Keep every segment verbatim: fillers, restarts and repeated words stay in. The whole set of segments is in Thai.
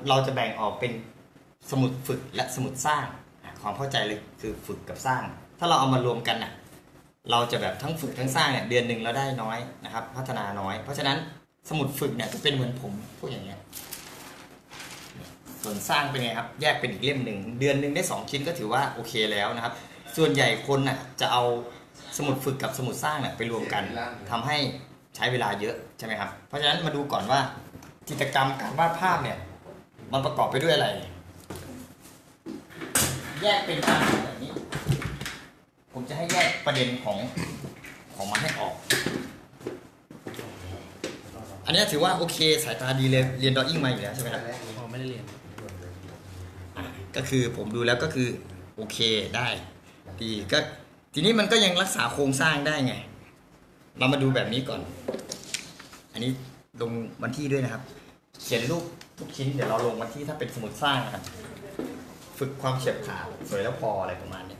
เราจะแบ่งออกเป็นสมุดฝึกและสมุดสร้างความเข้าใจเลยคือฝึกกับสร้าง ถ้าเราเอามารวมกันน่ะเราจะแบบทั้งฝึกทั้งสร้างเนี่ยเดือนหนึ่งเราได้น้อยนะครับพัฒนาน้อยเพราะฉะนั้นสมุดฝึกเนี่ยจะเป็นเหมือนผมพวกอย่างเงี้ยส่วนสร้างเป็นไงครับแยกเป็นอีกเล่มหนึ่งเดือนหนึ่งได้สองชิ้นก็ถือว่าโอเคแล้วนะครับส่วนใหญ่คนน่ะจะเอาสมุดฝึกกับสมุดสร้างเนี่ยไปรวมกันทำให้ใช้เวลาเยอะใช่ไหมครับเพราะฉะนั้นมาดูก่อนว่ากิจกรรมการวาดภาพเนี่ยมันประกอบไปด้วยอะไรแยกเป็นการแบบนี้ผมจะให้แยกประเด็นของของมันให้ออกอันนี้ถือว่าโอเคสายตาดีเลยเรียนดออิ่งมาอยู่แล้วใช่ไหมครับผมไม่ได้เรียนก็คือผมดูแล้วก็คือโอเคได้ดีก็ทีนี้มันก็ยังรักษาโครงสร้างได้ไงเรามาดูแบบนี้ก่อนอันนี้ลงวันที่ด้วยนะครับเขียนรูปทุกชิ้นเดี๋ยวเราลงวันที่ถ้าเป็นสมุดสร้างนะครับฝึกความเฉียบขาดสวยแล้วพออะไรประมาณนี้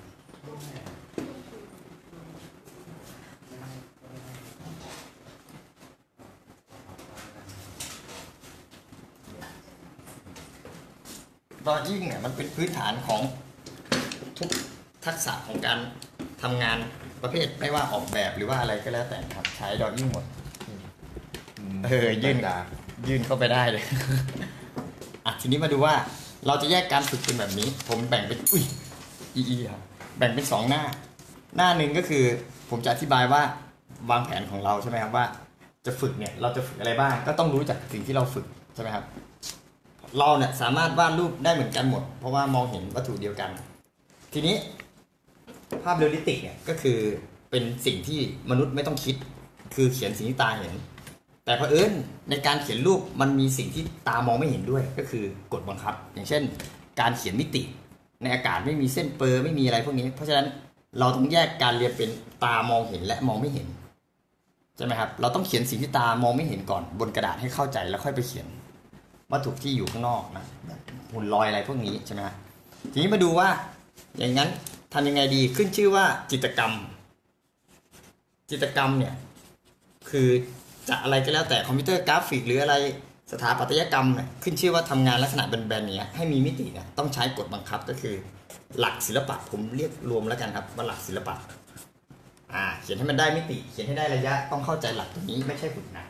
ดอยิ่งเนี่ยมันเป็นพื้นฐานของทุกทักษะของการทำงานประเภทไม่ว่าออกแบบหรือว่าอะไรก็แล้วแต่ครับใช้ดอยิ่งหมดเออยื่นยื่นเข้าไปได้เลยอ่ะทีนี้มาดูว่าเราจะแยกการฝึกเป็นแบบนี้ผมแบ่งเป็นอุ้ยอีอีครับแบ่งเป็นสองหน้าหน้าหนึ่งก็คือผมจะอธิบายว่าวางแผนของเราใช่ไหมครับว่าจะฝึกเนี่ยเราจะฝึกอะไรบ้างก็ต้องรู้จักสิ่งที่เราฝึกใช่ไหมครับเราเนี่ยสามารถวาดรูปได้เหมือนกันหมดเพราะว่ามองเห็นวัตถุเดียวกันทีนี้ภาพเรียลลิติกเนี่ยก็คือเป็นสิ่งที่มนุษย์ไม่ต้องคิดคือเขียนสิ่งที่ตาเห็นแต่เผอิญในการเขียนรูปมันมีสิ่งที่ตามองไม่เห็นด้วยก็คือกฎบังคับอย่างเช่นการเขียนมิติในอากาศไม่มีเส้นเปอร์ไม่มีอะไรพวกนี้เพราะฉะนั้นเราต้องแยกการเรียนเป็นตามองเห็นและมองไม่เห็นใช่ไหมครับเราต้องเขียนสิ่งที่ตามองไม่เห็นก่อนบนกระดาษให้เข้าใจแล้วค่อยไปเขียนวัตถุที่อยู่ข้างนอกนะหุ่นลอยอะไรพวกนี้ใช่ไหมครับทีนี้มาดูว่าอย่างนั้นทำยังไงดีขึ้นชื่อว่าจิตรกรรมจิตรกรรมเนี่ยคือจะอะไรก็แล้วแต่คอมพิวเตอร์กราฟิกหรืออะไรสถาปัตยกรรมเนี่ยขึ้นชื่อว่าทำงานลักษณะแบนๆนี้ให้มีมิติเนี่ยต้องใช้กฎบังคับก็คือหลักศิลปะผมเรียกรวมแล้วกันครับว่าหลักศิลปะอ่าเขียนให้มันได้มิติเขียนให้ได้ระยะต้องเข้าใจหลักตรงนี้ไม่ใช่ฝึกหนัก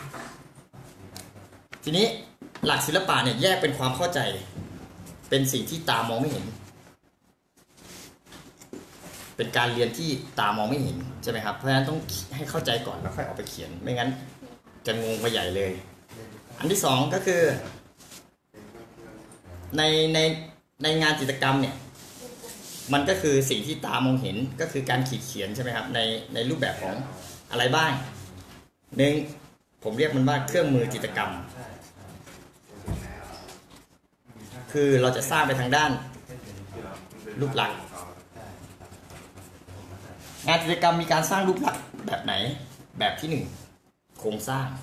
ทีนี้หลักศิลปะเนี่ยแยกเป็นความเข้าใจเป็นสิ่งที่ตามองไม่เห็นเป็นการเรียนที่ตามองไม่เห็นใช่ไหมครับเพราะฉะนั้นต้องให้เข้าใจก่อนแล้วค่อยออกไปเขียนไม่งั้นจะงงไปใหญ่เลยอันที่สองก็คือในในในงานจิตรกรรมเนี่ยมันก็คือสิ่งที่ตามองเห็นก็คือการขีดเขียนใช่ไหมครับในในรูปแบบของอะไรบ้างหนึ่งผมเรียกมันว่าเครื่องมือจิตรกรรมคือเราจะสร้างไปทางด้านรูปลักษณ์งานจิตรกรรมมีการสร้างรูปลักษณ์แบบไหนแบบที่หนึ่งโครงสร้าง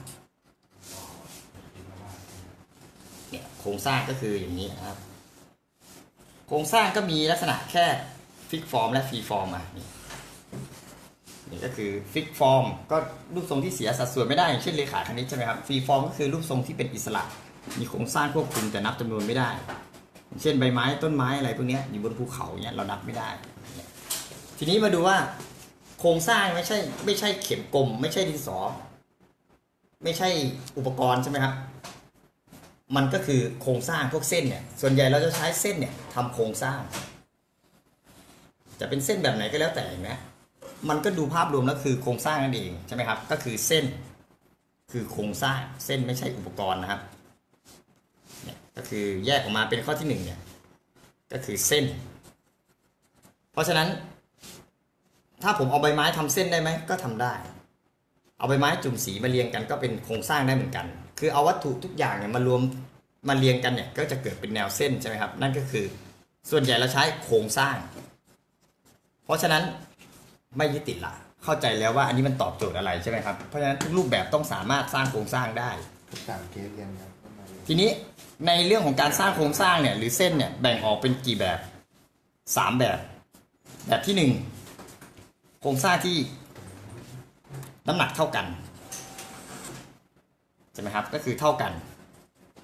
เนี่ยโครงสร้างก็คืออย่างนี้นะครับโครงสร้างก็มีลักษณะแค่ฟิกฟอร์มและฟรีฟอร์มอ่ะนี่นี่ก็คือฟิกฟอร์มก็รูปทรงที่เสียสัดส่วนไม่ได้อย่างเช่นเลขาคณิตใช่ไหมครับฟรีฟอร์มก็คือรูปทรงที่เป็นอิสระมีโครงสร้างควบคุมแต่นับจำนวนไม่ได้เช่นใบไม้ต้นไม้อะไรพวกนี้อยู่บนภูเขาเนี่ยเรานับไม่ได้ทีนี้มาดูว่าโครงสร้างไม่ใช่ไม่ใช่เข็มกลมไม่ใช่ดินสอไม่ใช่อุปกรณ์ใช่ไหมครับมันก็คือโครงสร้างพวกเส้นเนี่ยส่วนใหญ่เราจะใช้เส้นเนี่ยทำโครงสร้างจะเป็นเส้นแบบไหนก็แล้วแต่เห็นไหมมันก็ดูภาพรวมแล้วคือโครงสร้างนั่นเองใช่ไหมครับก็คือเส้นคือโครงสร้างเส้นไม่ใช่อุปกรณ์นะครับเนี่ยก็คือแยกออกมาเป็นข้อที่หนึ่งเนี่ยก็คือเส้นเพราะฉะนั้นถ้าผมเอาใบไม้ทำเส้นได้ไหมก็ทำได้เอาใบไม้จุ่มสีมาเรียงกันก็เป็นโครงสร้างได้เหมือนกันคือเอาวัตถุทุกอย่างเนี่ยมารวมมาเรียงกันเนี่ยก็จะเกิดเป็นแนวเส้นใช่ไหมครับนั่นก็คือส่วนใหญ่เราใช้โครงสร้างเพราะฉะนั้นไม่ยึดติดละเข้าใจแล้วว่าอันนี้มันตอบโจทย์อะไรใช่ไหมครับเพราะฉะนั้นทุกรูปแบบต้องสามารถสร้างโครงสร้างได้ทุกสามเคสเรียนครับทีนี้ในเรื่องของการสร้างโครงสร้างเนี่ยหรือเส้นเนี่ยแบ่งออกเป็นกี่แบบสามแบบแบบที่หนึ่งโครงสร้างที่น้ำหนักเท่ากันใช่ไหมครับก็คือเท่ากัน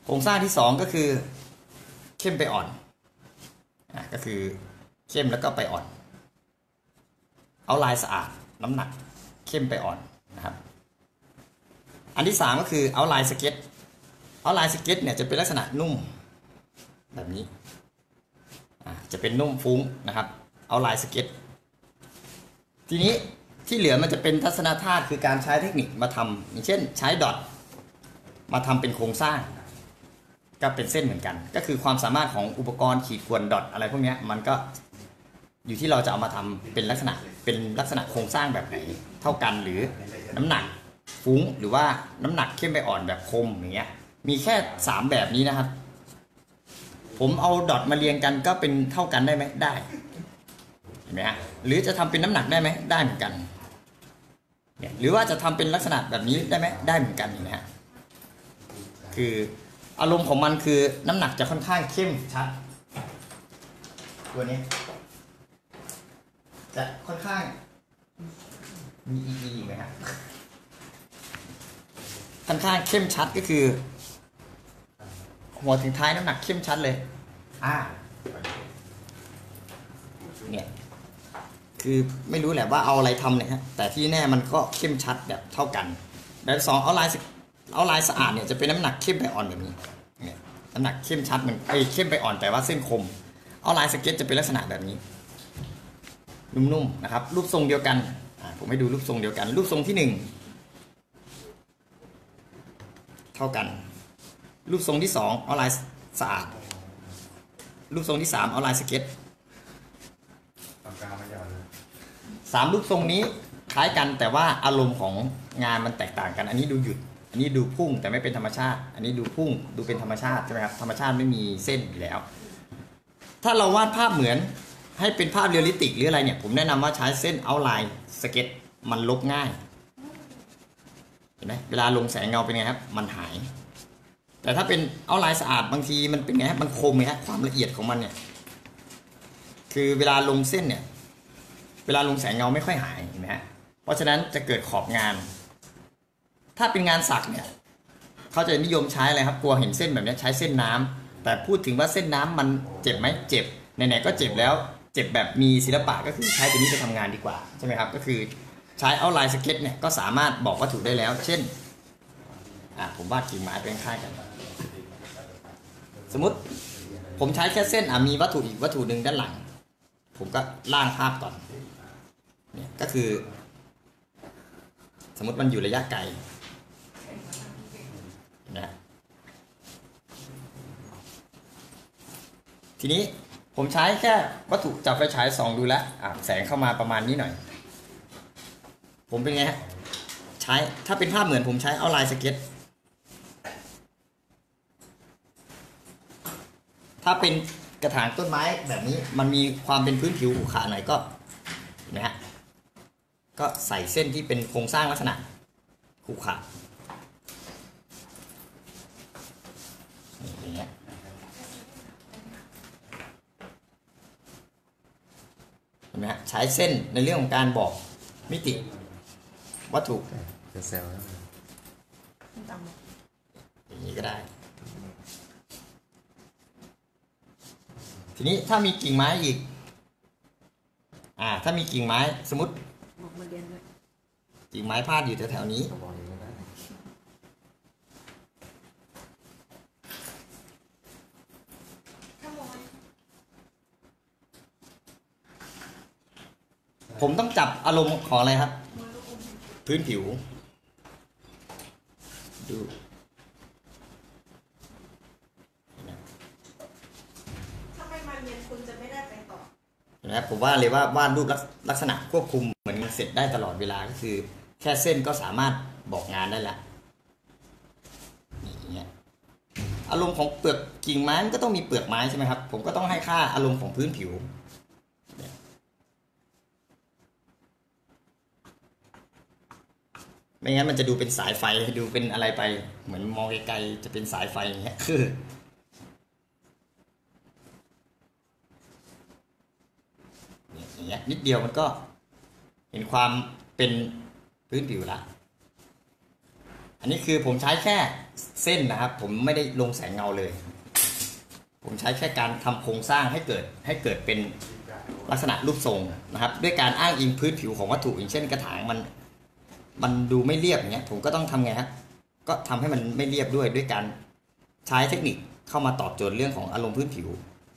ครงสร้างที่สองก็คือเข้มไปอ่อนอ่ะก็คือเข้มแล้วก็ไปอ่อนเอาลายสะอาดน้ำหนักเข้มไปอ่อนนะครับอันที่สามก็คือเอาลายสเก็ตเอาลายสเก็ตเนี่ยจะเป็นลักษณะนุ่มแบบนี้อ่ะจะเป็นนุ่มฟุ้งนะครับเอาลายสเก็ตทีนี้ที่เหลือมันจะเป็นทัศนธาตุคือการใช้เทคนิคมาทำอย่างเช่นใช้ดอทมาทำเป็นโครงสร้างก็เป็นเส้นเหมือนกันก็คือความสามารถของอุปกรณ์ขีดข่วนดอทอะไรพวกนี้มันก็อยู่ที่เราจะเอามาทำเป็นลักษณะเป็นลักษณะโครงสร้างแบบไหนเท่ากันหรือน้ำหนักฟุ้งหรือว่าน้ำหนักเข้มไปอ่อนแบบคมอย่างเงี้ยมีแค่สามแบบนี้นะครับผมเอาดอทมาเรียงกันก็เป็นเท่ากันได้ไหมได้เห็นไหมฮะหรือจะทำเป็นน้ำหนักได้ไหมได้เหมือนกันเนี่ยหรือว่าจะทำเป็นลักษณะแบบนี้ได้ไหมได้เหมือนกันนะฮะคืออารมณ์ของมันคือน้ำหนักจะค่อนข้างเข้มชัดตัวนี้จะค่อนข้างมีอีอีไหมฮะค่อนข้างเข้มชัดก็คือหัวถึงท้ายน้ำหนักเข้มชัดเลยอ่าเนี่ยคือไม่รู้แหละว่าเอาอะไรทำเนี่ยฮะแต่ที่แน่มันก็เข้มชัดแบบเท่ากันแบบสองเอาลายเอาลายสะอาดเนี่ยจะเป็นน้ำหนักเข้มไปอ่อนแบบนี้เนี่ยน้ำหนักเข้มชัดเหมือนไอ้เข้มไปอ่อนแต่ว่าเส้นคมเอาลายสเก็ตจะเป็นลักษณะแบบนี้นุ่มๆนะครับรูปทรงเดียวกันอ่าผมให้ดูรูปทรงเดียวกันรูปทรงที่หนึ่งเท่ากันรูปทรงที่สองเอาลายสะอาดรูปทรงที่สามเอาลายสเก็ตสามรูปทรงนี้คล้ายกันแต่ว่าอารมณ์ของงานมันแตกต่างกันอันนี้ดูหยุดอันนี้ดูพุ่งแต่ไม่เป็นธรรมชาติอันนี้ดูพุ่งดูเป็นธรรมชาติใช่ไหมครับธรรมชาติไม่มีเส้นอยู่แล้วถ้าเราวาดภาพเหมือนให้เป็นภาพเรียลลิติกหรืออะไรเนี่ยผมแนะนำว่าใช้เส้นเอาไลน์สเก็ตมันลบง่ายเห็นไหมเวลาลงแสงเงาเป็นไงครับมันหายแต่ถ้าเป็นเอาไลน์สะอาดบางทีมันเป็นไงครับมันคมไงครับความละเอียดของมันเนี่ยคือเวลาลงเส้นเนี่ยเวลาลงแสงเงาไม่ค่อยหายเห็นไหมฮะเพราะฉะนั้นจะเกิดขอบงานถ้าเป็นงานสักเนี่ยเขาจะนิยมใช้อะไรครับกลัวเห็นเส้นแบบนี้ใช้เส้นน้ำแต่พูดถึงว่าเส้นน้ำมันเจ็บไหมเจ็บไหนๆก็เจ็บแล้วเจ็บแบบมีศิลปะก็คือใช้ตัวนี้ไปทำงานดีกว่าใช่ไหมครับก็คือใช้เอาไลน์สเก็ตเนี่ยก็สามารถบอกวัตถุได้แล้วเช่นอ่าผมวาดกิ่งไม้เป็นค่ายกันสมมติผมใช้แค่เส้นอ่ะมีวัตถุอีกวัตถุหนึ่งด้านหลังผมก็ล่างภาพก่อนเนี่ยก็คือสมมติมันอยู่ระยะไกลนะทีนี้ผมใช้แค่วัตถุจับไฟฉายส่องดูแล้วแสงเข้ามาประมาณนี้หน่อยผมเป็นไงฮะใช้ถ้าเป็นภาพเหมือนผมใช้เอาไลน์สเก็ตถ้าเป็นกระถางต้นไม้แบบนี้มันมีความเป็นพื้นผิวขรุขระหน่อยก็นะฮะก็ใส่เส้นที่เป็นโครงสร้างลักษณะขรุขระอย่างเงี้ยเห็นไหมฮะใช้เส้นในเรื่องของการบอกมิติวัตถุอย่างนี้ก็ได้ทีนี้ถ้ามีกิ่งไม้อีกอ่าถ้ามีกิ่งไม้สมมติกิ่งไม้พาดอยู่แถวๆนี้ผมต้องจับอารมณ์ของอะไรครับพื้นผิวดูถ้าไม่มาเรียนคุณจะไม่ได้ไปต่อนะครับผมว่าเลยว่าวาดรูปลักษณะควบคุมเหมือนเสร็จได้ตลอดเวลาก็คือแค่เส้นก็สามารถบอกงานได้แล้วอย่างเงี้ยอารมณ์ของเปลือกกิ่งไม้มันก็ต้องมีเปลือกไม้ใช่ไหมครับผมก็ต้องให้ค่าอารมณ์ของพื้นผิวไม่งั้นมันจะดูเป็นสายไฟดูเป็นอะไรไปเหมือนมองไกลๆจะเป็นสายไฟอย่างเงี้ยคืออย่างเงี้ยนิดเดียวมันก็เห็นความเป็นพื้นผิวละอันนี้คือผมใช้แค่เส้นนะครับผมไม่ได้ลงแสงเงาเลยผมใช้แค่การทำโครงสร้างให้เกิดให้เกิดเป็นลักษณะรูปทรงนะครับด้วยการอ้างอิงพื้นผิวของวัตถุอย่างเช่นกระถางมันมันดูไม่เรียบอย่างเงี้ยผมก็ต้องทำไงครับก็ทำให้มันไม่เรียบด้วยด้วยการใช้เทคนิคเข้ามาตอบโจทย์เรื่องของอารมณ์พื้นผิว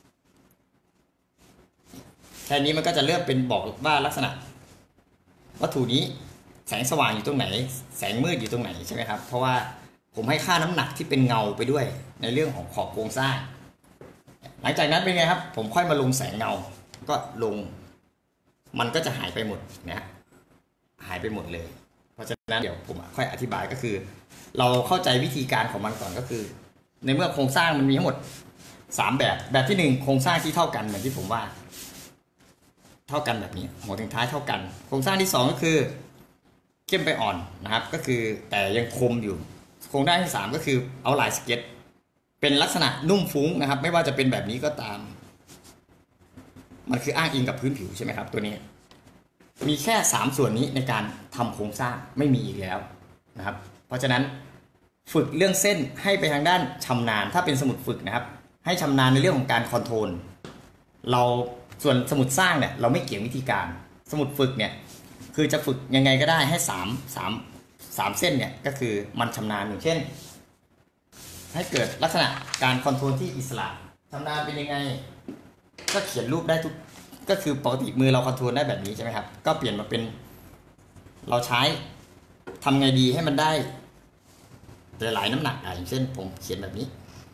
แค่นี้มันก็จะเริ่มเป็นบอกว่าลักษณะวัตถุนี้แสงสว่างอยู่ตรงไหนแสงมืดอยู่ตรงไหนใช่ไหมครับเพราะว่าผมให้ค่าน้ำหนักที่เป็นเงาไปด้วยในเรื่องของขอบโครงสร้างหลังจากนั้นเป็นไงครับผมค่อยมาลงแสงเงาก็ลงมันก็จะหายไปหมดนะหายไปหมดเลยเพราะฉะนั้นเดี๋ยวผมค่อยอธิบายก็คือเราเข้าใจวิธีการของมันก่อนก็คือในเมื่อโครงสร้างมันมีทั้งหมดสามแบบแบบที่หนึ่งโครงสร้างที่เท่ากันเหมือนที่ผมว่าเท่ากันแบบนี้หัวถึงท้ายเท่ากันโครงสร้างที่สองก็คือเข้มไปอ่อนนะครับก็คือแต่ยังคมอยู่โครงสร้างที่สามก็คือเอาลายสเก็ตเป็นลักษณะนุ่มฟุ้งนะครับไม่ว่าจะเป็นแบบนี้ก็ตามมันคืออ้างอิงกับพื้นผิวใช่ไหมครับตัวนี้มีแค่สามส่วนนี้ในการทำโครงสร้างไม่มีอีกแล้วนะครับเพราะฉะนั้นฝึกเรื่องเส้นให้ไปทางด้านชำนาญถ้าเป็นสมุดฝึกนะครับให้ชำนาญในเรื่องของการคอนโทรลเราส่วนสมุดสร้างเนี่ยเราไม่เกี่ยงวิธีการสมุดฝึกเนี่ยคือจะฝึกยังไงก็ได้ให้สามสามสามเส้นเนี่ยก็คือมันชำนาญอย่างเช่นให้เกิดลักษณะการคอนโทรลที่อิสระชำนาญเป็นยังไงก็เขียนรูปได้ทุกก็คือปกติมือเราคอนโทรลได้แบบนี้ใช่ไหมครับก็เปลี่ยนมาเป็นเราใช้ทำไงดีให้มันได้หลายน้ำหนักอย่างเช่นผมเขียนแบบนี้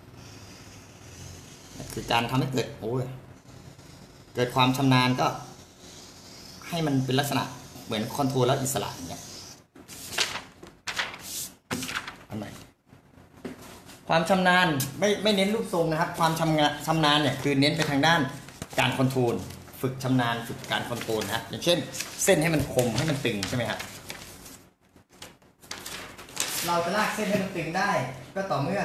คือการทำให้เกิดโอ้ยเกิดความชำนาญก็ให้มันเป็นลักษณะเหมือนคอนโทรลแล้วอิสระอย่างเงี้ยอันไหนความชำนาญไม่ไม่เน้นรูปทรงนะครับความชำนาญชำนาญเนี่ยคือเน้นไปทางด้านการคอนโทรลฝึกชำนาญฝึกการคอนโทรลนะอย่างเช่นเส้นให้มันคมให้มันตึงใช่ไหมครับเราจะลากเส้นให้มันตึงได้ก็ต่อเมื่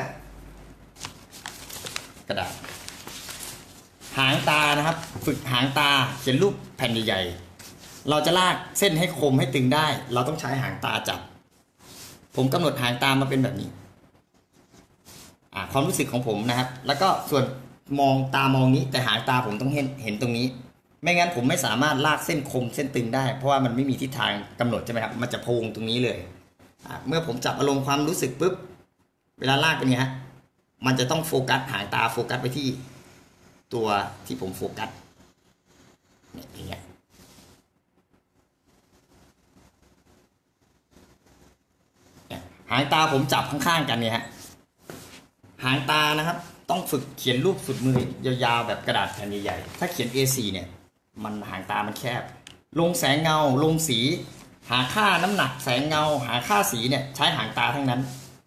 อกระดาษหางตานะครับฝึกหางตาเขียนรูปแผ่นใหญ่ๆเราจะลากเส้นให้คมให้ตึงได้เราต้องใช้หางตาจับผมกำหนดหางตามาเป็นแบบนี้อ่าความรู้สึกของผมนะครับแล้วก็ส่วนมองตามองนี้แต่หางตาผมต้องเห็นเห็นตรงนี้ไม่งั้นผมไม่สามารถลากเส้นคมเส้นตึงได้เพราะว่ามันไม่มีทิศทางกำหนดใช่ไหมครับมันจะพงตรงนี้เลยเมื่อผมจับอารมณ์ความรู้สึกปุ๊บเวลาลากเป็นไงฮะมันจะต้องโฟกัสหางตาโฟกัสไปที่ตัวที่ผมโฟกัสเนี่ยอย่างเงี้ยหางตาผมจับข้างๆกันเนี่ยฮะหางตานะครับต้องฝึกเขียนรูปสุดมือยาวๆแบบกระดาษแผ่นใหญ่ๆถ้าเขียน เอ โฟร์ เนี่ยมันหางตามันแคบลงแสงเงาลงสีหาค่าน้ำหนักแสงเงาหาค่าสีเนี่ยใช้หางตาทั้งนั้น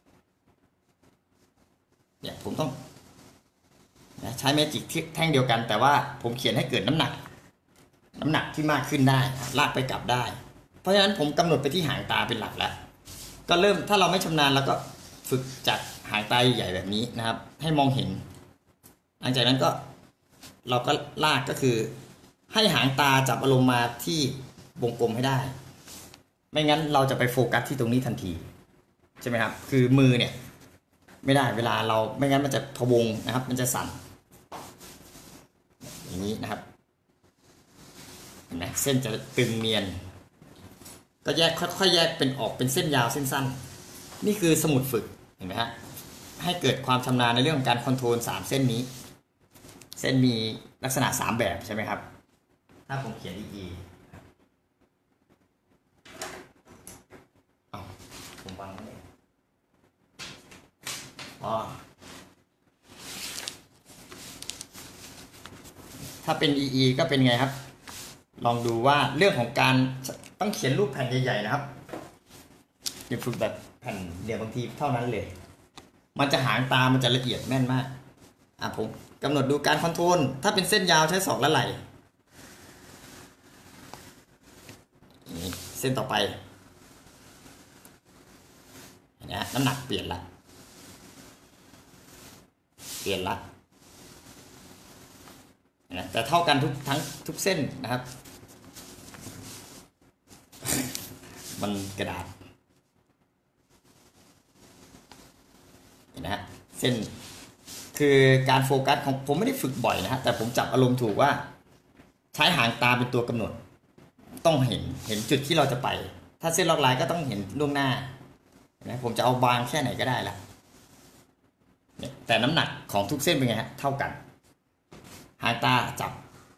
เนี่ยผมต้องใช้เมจิกแท่งเดียวกันแต่ว่าผมเขียนให้เกิดน้ำหนักน้ำหนักที่มากขึ้นได้ลากไปกลับได้เพราะฉะนั้นผมกำหนดไปที่หางตาเป็นหลักแล้วก็เริ่มถ้าเราไม่ชำนาญเราก็ฝึกจากหางตาใหญ่แบบนี้นะครับให้มองเห็นหลังจากนั้นก็เราก็ลากก็คือให้หางตาจับอารมณ์มาที่วงกลมให้ได้ไม่งั้นเราจะไปโฟกัสที่ตรงนี้ทันทีใช่ไหมครับคือมือเนี่ยไม่ได้เวลาเราไม่งั้นมันจะพะวงนะครับมันจะสั่นอย่างนี้นะครับเห็นไหมเส้นจะตึงเนียนก็แยกค่อยๆแยกเป็นออกเป็นเส้นยาวเส้นสั้นนี่คือสมุดฝึกเห็นไหมฮะให้เกิดความชำนาญในเรื่องของการคอนโทรลสามเส้นนี้เส้นมีลักษณะสามแบบใช่ไหมครับถ้าผมเขียนดีๆเอาผมวางไว้เลยอ๋อถ้าเป็น อี อี ก็เป็นไงครับลองดูว่าเรื่องของการต้องเขียนรูปแผ่นใหญ่ๆนะครับอย่าฝึกแบบแผ่นเดียวบางทีเท่านั้นเลยมันจะหางตามันจะละเอียดแม่นมากอ่ะผมกำหนดดูการคอนโทรลถ้าเป็นเส้นยาวใช้ศอกและไหล่เส้นต่อไปนะน้ำหนักเปลี่ยนละเปลี่ยนละนะแต่เท่ากันทุกทั้งทุกเส้นนะครับมันกระดาษเส้นคือการโฟกัสของผมไม่ได้ฝึกบ่อยนะฮะแต่ผมจับอารมณ์ถูกว่าใช้หางตาเป็นตัวกำหนดต้องเห็นเห็นจุดที่เราจะไปถ้าเส้นล็อกไลน์ก็ต้องเห็นล่วงหน้านะผมจะเอาบางแค่ไหนก็ได้ละแต่น้ำหนักของทุกเส้นเป็นไงฮะเท่ากันหางตาจับ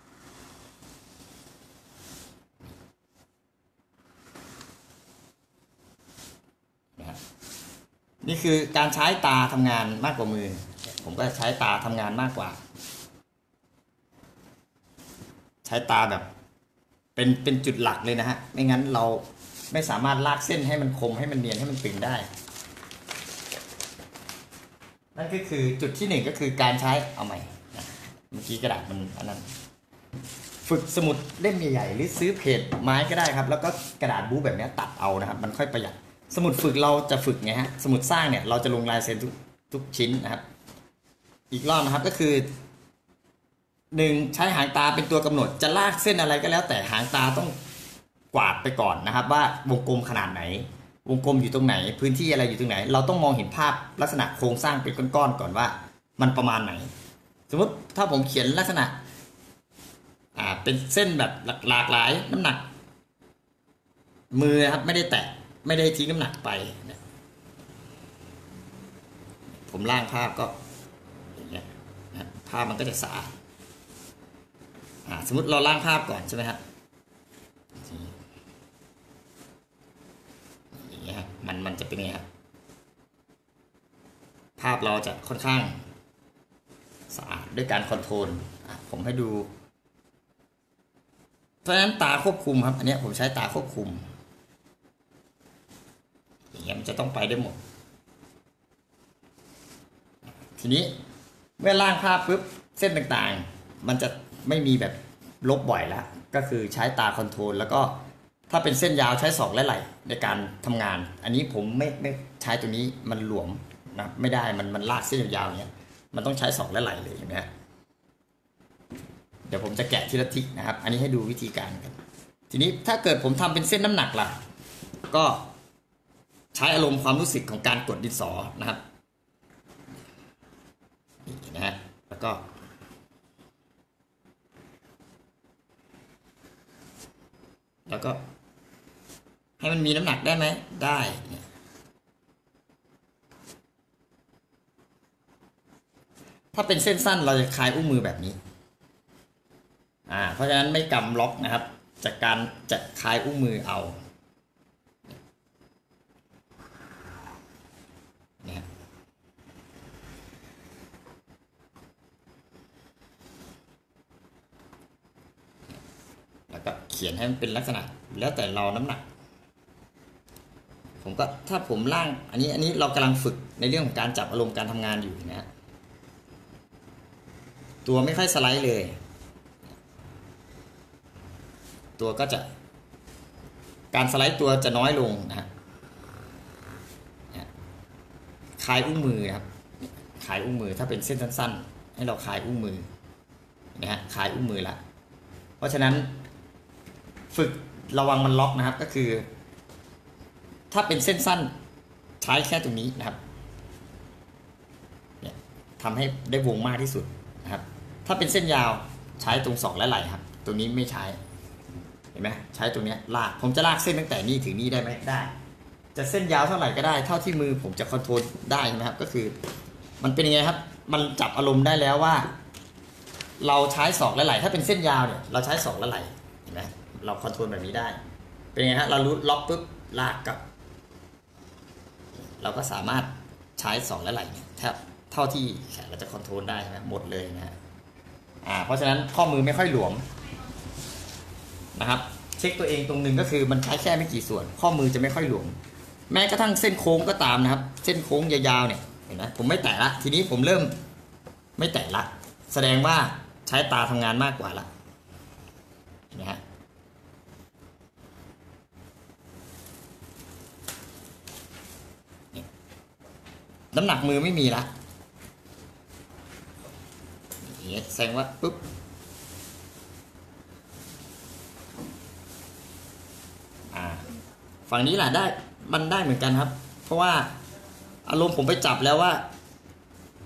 นี่คือการใช้ตาทำงานมากกว่ามือผมก็ใช้ตาทำงานมากกว่าใช้ตาแบบเป็นเป็นจุดหลักเลยนะฮะไม่งั้นเราไม่สามารถลากเส้นให้มันคมให้มันเนียนให้มันตึงได้นั่นก็คือจุดที่หนึ่งก็คือการใช้เอาใหม่เมื่อกี้กระดาษมันอันนั้นฝึกสมุดเล่มใหญ่ๆหรือซื้อเพจไม้ก็ได้ครับแล้วก็กระดาษบู๊แบบนี้ตัดเอานะครับมันค่อยประหยัดสมุดฝึกเราจะฝึกไงฮะสมุดสร้างเนี่ยเราจะลงลายเซ็นทุกทุกชิ้นนะครับอีกรอบนะครับก็คือหนึ่งใช้หางตาเป็นตัวกำหนดจะลากเส้นอะไรก็แล้วแต่หางตาต้องกวาดไปก่อนนะครับว่าวงกลมขนาดไหนวงกลมอยู่ตรงไหนพื้นที่อะไรอยู่ตรงไหนเราต้องมองเห็นภาพลักษณะโครงสร้างเป็นก้อนๆก่อนว่ามันประมาณไหนสมมติถ้าผมเขียนลักษณะอ่าเป็นเส้นแบบหลากหลายน้ำหนักมือครับไม่ได้แตะไม่ได้ทิ้งน้ำหนักไปนะผมล่างภาพก็อย่างเงี้ยนะภาพมันก็จะสะอาดอ่าสมมติเราล่างภาพก่อนใช่ไหมครับอย่างเงี้ยมันมันจะเป็นไงครับภาพเราจะค่อนข้างสะอาดด้วยการคอนโทรลผมให้ดูเพราะฉะนั้นตาควบคุมครับอันนี้ผมใช้ตาควบคุมอย่างเงี้ยมันจะต้องไปได้หมดทีนี้เมื่อล่างภาพปุ๊บเส้นต่างๆมันจะไม่มีแบบลบบ่อยแล้วก็คือใช้ตาคอนโทรลแล้วก็ถ้าเป็นเส้นยาวใช้ศอกและไหล่ในการทำงานอันนี้ผมไม่ไม่ใช้ตัวนี้มันหลวมนะไม่ได้มันมันลากเส้นยาวๆเนี้ยมันต้องใช้ศอกและไหล่เลยอย่างเงี้ยเดี๋ยวผมจะแกะทีละทิศนะครับอันนี้ให้ดูวิธีการกันทีนี้ถ้าเกิดผมทำเป็นเส้นน้ำหนักล่ะก็ใช้อารมณ์ความรู้สึกของการกดดินสอนะครับนี่นะฮะแล้วก็แล้วก็ให้มันมีน้ำหนักได้ไหมได้เนี่ยถ้าเป็นเส้นสั้นเราจะคลายอุ้งมือแบบนี้อ่าเพราะฉะนั้นไม่กำล็อกนะครับจากการจะคลายอุ้งมือเอาเนี่ยแล้วก็เขียนให้มันเป็นลักษณะแล้วแต่เราน้ำหนักผมก็ถ้าผมล่างอันนี้อันนี้เรากำลังฝึกในเรื่องของการจับอารมณ์การทำงานอยู่นะตัวไม่ค่อยสไลด์เลยตัวก็จะการสไลด์ตัวจะน้อยลงนะฮะคลายอุ้งมือครับคลายอุ้งมือถ้าเป็นเส้นสั้นๆให้เราคลายอุ้งมือนะฮะคลายอุ้งมือละเพราะฉะนั้นฝึกระวังมันล็อกนะครับก็คือถ้าเป็นเส้นสั้นใช้แค่ตรงนี้นะครับเนี่ยทำให้ได้วงมากที่สุดนะครับถ้าเป็นเส้นยาวใช้ตรงศอกและไหล่ครับตรงนี้ไม่ใช้เห็นไหมใช้ตรงนี้ลากผมจะลากเส้นตั้งแต่นี่ถึงนี่ได้ไหมได้จะเส้นยาวเท่าไหร่ก็ได้เท่าที่มือผมจะคอนโทรลได้นะครับก็คือมันเป็นยังไงครับมันจับอารมณ์ได้แล้วว่าเราใช้ศอกและไหล่ถ้าเป็นเส้นยาวเนี่ยเราใช้ศอกและไหล่เห็นไหมเราคอนโทรลแบบนี้ได้เป็นไงฮะเรารู้ล็อกปุ๊บลากกับเราก็สามารถใช้ศอกและไหล่เนี่ยแทบเท่าที่แขนเราจะคอนโทรลได้นะหมดเลยนะฮะอ่าเพราะฉะนั้นข้อมือไม่ค่อยหลวมนะครับเช็คตัวเองตรงนึงก็คือมันใช้แค่ไม่กี่ส่วนข้อมือจะไม่ค่อยหลวมแม้กระทั่งเส้นโค้งก็ตามนะครับเส้นโค้งยาวๆเนี่ยเห็นไหมผมไม่แตะละทีนี้ผมเริ่มไม่แตะละแสดงว่าใช้ตาทำงานมากกว่าละนะฮะน้ำหนักมือไม่มีละอย่างเงี้ยแสดงว่าปุ๊บอ่าฝั่งนี้แหละได้มันได้เหมือนกันครับเพราะว่าอารมณ์ผมไปจับแล้วว่า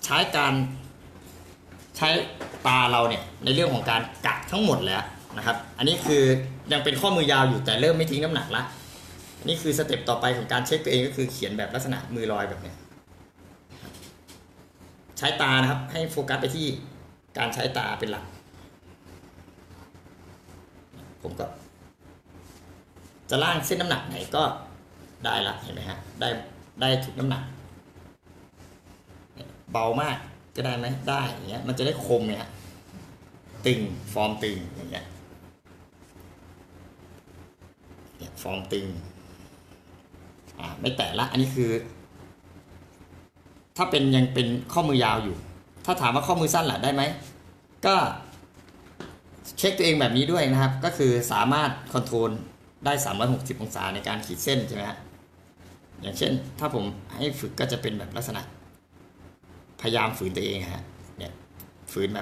ช้การใช้ตาเราเนี่ยในเรื่องของการกะทั้งหมดแล้วนะครับอันนี้คือยังเป็นข้อมือยาวอยู่แต่เริ่มไม่ทิ้งน้ำหนักละนี่คือสเต็ปต่อไปของการเช็คตัวเองก็คือเขียนแบบลักษณะมือลอยแบบเนี้ยใช้ตานะครับให้โฟกัสไปที่การใช้ตาเป็นหลักผมก็จะล่างเส้นน้ำหนักไหนก็ได้ละเห็นไหมฮะได้ได้ทุกน้ำหนักเบามากก็ได้ไหมได้อย่างเงี้ยมันจะได้คมเนี่ยตึงฟอร์มตึงอย่างเงี้ยเนี่ยฟอร์มตึงอ่าไม่แตะละอันนี้คือถ้าเป็นยังเป็นข้อมือยาวอยู่ถ้าถามว่าข้อมือสั้นล่ะได้ไหมก็เช็คตัวเองแบบนี้ด้วยนะครับก็คือสามารถคอนโทรลได้สามร้อยหกสิบองศาในการขีดเส้นใช่ไหมฮะอย่างเช่นถ้าผมให้ฝึกก็จะเป็นแบบลักษณะพยายามฝืนตัวเองฮะเนี่ยฝืนแบบ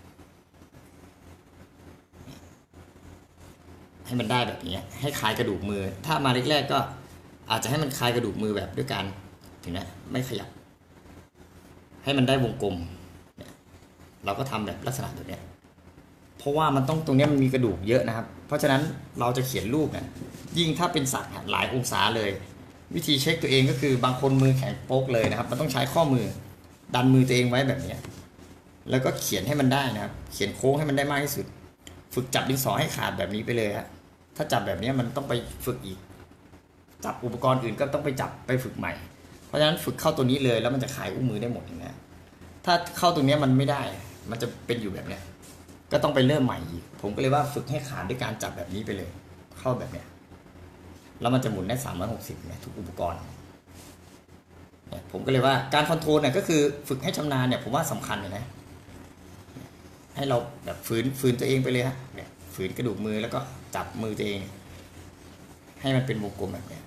ให้มันได้แบบนี้ให้คลายกระดูกมือถ้ามาแรกๆก็อาจจะให้มันคลายกระดูกมือแบบด้วยการถึงนะไม่ขยับให้มันได้วงกลมเนี่ยเราก็ทำแบบลักษณะแบบนี้เพราะว่ามันต้องตรงนี้มันมีกระดูกเยอะนะครับเพราะฉะนั้นเราจะเขียนรูปเนี่ยยิ่งถ้าเป็นสักหลายองศาเลยวิธีเช็คตัวเองก็คือบางคนมือแข็งโป๊กเลยนะครับมันต้องใช้ข้อมือดันมือตัวเองไว้แบบนี้แล้วก็เขียนให้มันได้นะครับเขียนโค้งให้มันได้มากที่สุดฝึกจับดินสอให้ขาดแบบนี้ไปเลยฮะถ้าจับแบบนี้มันต้องไปฝึกอีกจับอุปกรณ์อื่นก็ต้องไปจับไปฝึกใหม่เพราะฉะนั้นฝึกเข้าตัวนี้เลยแล้วมันจะขายอุ้งมือได้หมดอย่างเงี้ยถ้าเข้าตรงนี้มันไม่ได้มันจะเป็นอยู่แบบเนี้ยก็ต้องไปเริ่มใหม่อีกผมก็เลยว่าฝึกให้ขาดด้วยการจับแบบนี้ไปเลยเข้าแบบเนี้ยแล้วมันจะหมุนได้สามร้อยหกสิบเนี่ยทุกอุปกรณ์ผมก็เลยว่าการคอนโทรลเนี่ยก็คือฝึกให้ชำนาญเนี่ยผมว่าสำคัญเลยนะให้เราแบบฝืนฝืนตัวเองไปเลยฮะเนี่ยฝืนกระดูกมือแล้วก็จับมือตัวเองให้มันเป็นวงกลมแบบนี้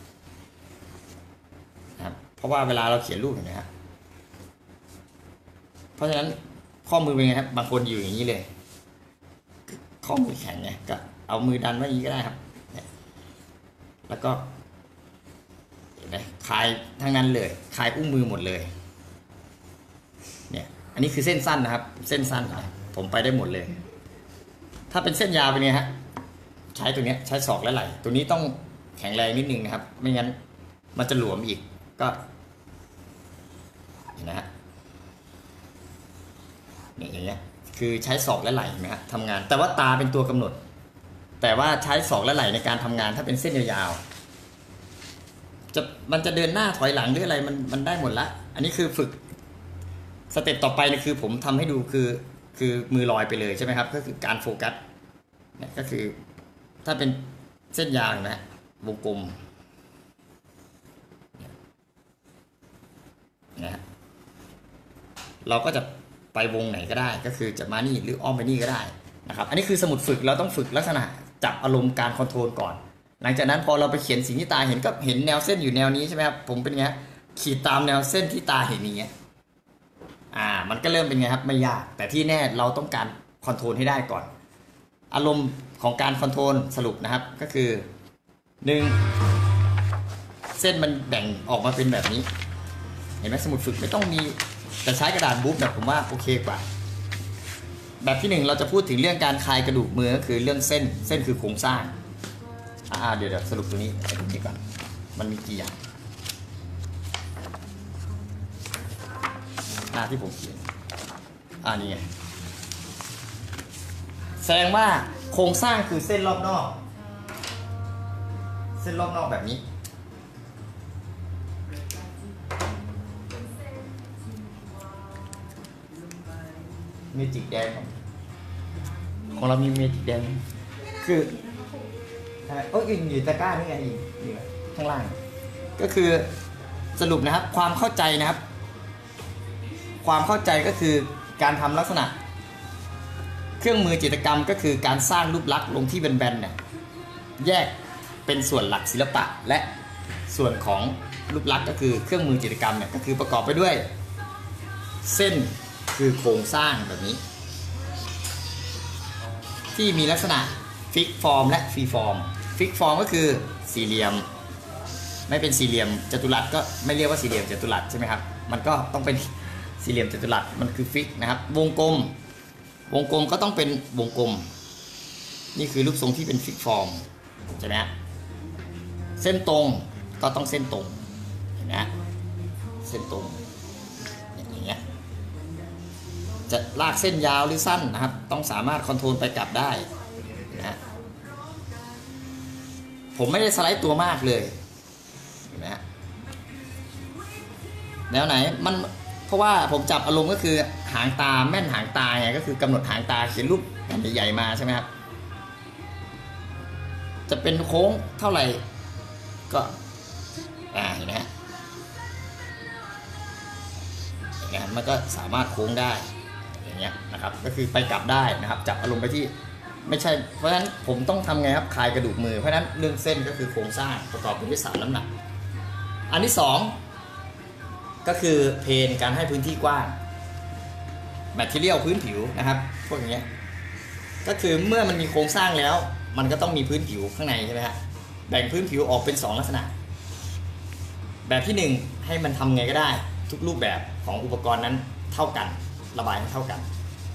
นะครับเพราะว่าเวลาเราเขียนรูปเห็นไหมครับเพราะฉะนั้นข้อมือเป็นไงครับบางคนอยู่อย่างนี้เลยข้อมือแข็งไงก็เอามือดันไว้อย่างนี้ก็ได้ครับแล้วก็คลายทั้งนั้นเลยคลายอุ้งมือหมดเลยเนี่ยอันนี้คือเส้นสั้นนะครับเส้นสั้นนะผมไปได้หมดเลยถ้าเป็นเส้นยาวเป็นไงฮะใช้ตัวนี้ใช้ศอกและไหล่ตัวนี้ต้องแข็งแรงนิดนึงนะครับไม่งั้นมันจะหลวมอีกก็เห็นนะฮะเนี่ยอย่างเงี้ยคือใช้ศอกและไหล่นะฮะทำงานแต่ว่าตาเป็นตัวกำหนดแต่ว่าใช้ศอกและไหล่ในการทำงานถ้าเป็นเส้นยาวๆจะมันจะเดินหน้าถอยหลังหรืออะไรมันมันได้หมดละอันนี้คือฝึกสเต็ปต่อไปนะคือผมทำให้ดูคือคือมือลอยไปเลยใช่ไหมครับก็คือการโฟกัสเนี่ยก็คือถ้าเป็นเส้นยาวนะวงกลมนะเราก็จะไปวงไหนก็ได้ก็คือจะมานี่หรืออ้อมไปนี่ก็ได้นะครับอันนี้คือสมุดฝึกเราต้องฝึกลักษณะจับอารมณ์การคอนโทรลก่อนหลังจากนั้นพอเราไปเขียนสิ่งที่ตาเห็นก็เห็นแนวเส้นอยู่แนวนี้ใช่ไหมครับผมเป็นไงขีดตามแนวเส้นที่ตาเห็นอย่างเงี้ยอ่ามันก็เริ่มเป็นไงครับไม่ยากแต่ที่แน่เราต้องการคอนโทรลให้ได้ก่อนอารมณ์ของการคอนโทรลสรุปนะครับก็คือหนึ่งเส้นมันแบ่งออกมาเป็นแบบนี้เห็นไหมสมุดฝึกไม่ต้องมีแต่ใช้กระดาษบุ๊บแบบผมว่าโอเคกว่าแบบที่หนึ่งเราจะพูดถึงเรื่องการคลายกระดูกมือก็คือเรื่องเส้นเส้นคือโครงสร้างอ่าเดี๋ยวเดี๋ยวสรุปตัวนี้ไปดูนี้ก่อนมันมีกี่อย่างหน้าที่ผมเขียนอ่านี่ไงแสดงว่าโครงสร้างคือเส้นรอบนอกเส้นรอบนอกแบบนี้เมจิกแดงของเรามีเมจิกแดงคือเอออยู่ตะกร้านี่ไงอยู่ข้างล่างก็คือสรุปนะครับความเข้าใจนะครับความเข้าใจก็คือการทำลักษณะเครื่องมือจิตรกรรมก็คือการสร้างรูปลักษณ์ลงที่แบนๆเนี่ยแยกเป็นส่วนหลักศิลปะและส่วนของรูปลักษณ์ก็คือเครื่องมือจิตรกรรมเนี่ยก็คือประกอบไปด้วยเส้นคือโครงสร้างแบบนี้ที่มีลักษณะฟิกฟอร์มและฟรีฟอร์มฟิกฟอร์มก็คือสี่เหลี่ยมไม่เป็นสี่เหลี่ยมจัตุรัสก็ไม่เรียกว่าสี่เหลี่ยมจัตุรัสใช่ไหมครับมันก็ต้องเป็นสี่เหลี่ยมจัตุรัสมันคือฟิกนะครับวงกลมวงกลมก็ต้องเป็นวงกลมนี่คือรูปทรงที่เป็นฟิกฟอร์มใช่ไหมฮะเส้นตรงก็ต้องเส้นตรงเห็นไหมฮะเส้นตรงอย่างเงี้ยจะลากเส้นยาวหรือสั้นนะครับต้องสามารถคอนโทรลไปกลับได้นะฮะผมไม่ได้สไลด์ตัวมากเลยเห็นไหมฮะแนวไหนมันเพราะว่าผมจับอารมณ์ก็คือหางตาแม่นหางตาไงก็คือกำหนดหางตาเขียนรูปแผ่นใหญ่ๆมาใช่ไหมครับจะเป็นโค้งเท่าไหร่ก็อ่าเห็นไหมฮะอย่างเงี้ยมันก็สามารถโค้งได้อย่างเงี้ยนะครับก็คือไปกลับได้นะครับจับอารมณ์ไปที่ไม่ใช่เพราะฉะนั้นผมต้องทำไงครับคลายกระดูกมือเพราะฉะนั้นเรื่องเส้นก็คือโครงสร้างประกอบด้วยสามน้ำหนักอันที่สองก็คือเพนการให้พื้นที่กว้างแมทเทียลพื้นผิวนะครับพวกอย่างเงี้ยก็คือเมื่อมันมีโครงสร้างแล้วมันก็ต้องมีพื้นผิวข้างในใช่ไหมฮะแบ่งพื้นผิวออกเป็นสองลักษณะแบบที่หนึ่งให้มันทำไงก็ได้ทุกรูปแบบของอุปกรณ์นั้นเท่ากันระบายให้เท่ากัน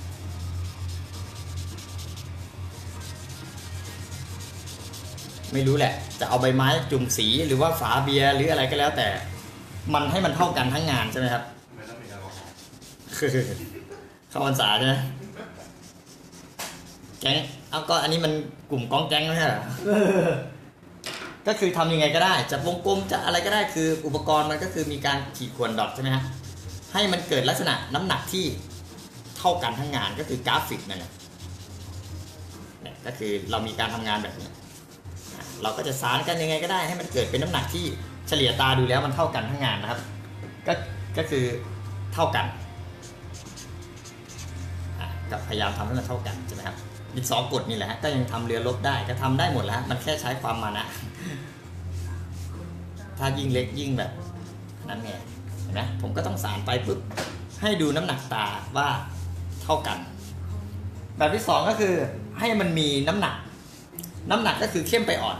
ไม่รู้แหละจะเอาใบไม้จุ่มสีหรือว่าฝาเบียร์หรืออะไรก็แล้วแต่มันให้มันเท่ากันทั้งงานใช่ไหมครับไม่ต้องมีแอลกอฮอล์เข้าพรรษาใช่ไหมแก๊งเอาก็อันนี้มันกลุ่มก้องแก๊งไม่ใช่เหรอก็คือทำยังไงก็ได้จะวงกลมจะอะไรก็ได้คืออุปกรณ์มันก็คือมีการขีดข่วนดอทใช่ไหมฮะให้มันเกิดลักษณะน้ำหนักที่เท่ากันทั้งงานก็คือกราฟิกนั่นแหละเนี่ยก็คือเรามีการทำงานแบบนี้เราก็จะสานกันยังไงก็ได้ให้มันเกิดเป็นน้ำหนักที่เฉลี่ยตาดูแล้วมันเท่ากันทั้งงานนะครับก็ก็คือเท่ากันก็พยายามทำให้มันเท่ากันใช่ไหมครับดินสอกดนี่แหละก็ยังทำเรือรบได้ก็ทำได้หมดแล้วมันแค่ใช้ความมานะถ้ายิ่งเล็กยิ่งแบบนั้นไงเห็นไหมผมก็ต้องสานไปปุ๊บให้ดูน้ำหนักตาว่าเท่ากันแบบที่สองก็คือให้มันมีน้ำหนักน้ำหนักก็คือเข้มไปอ่อน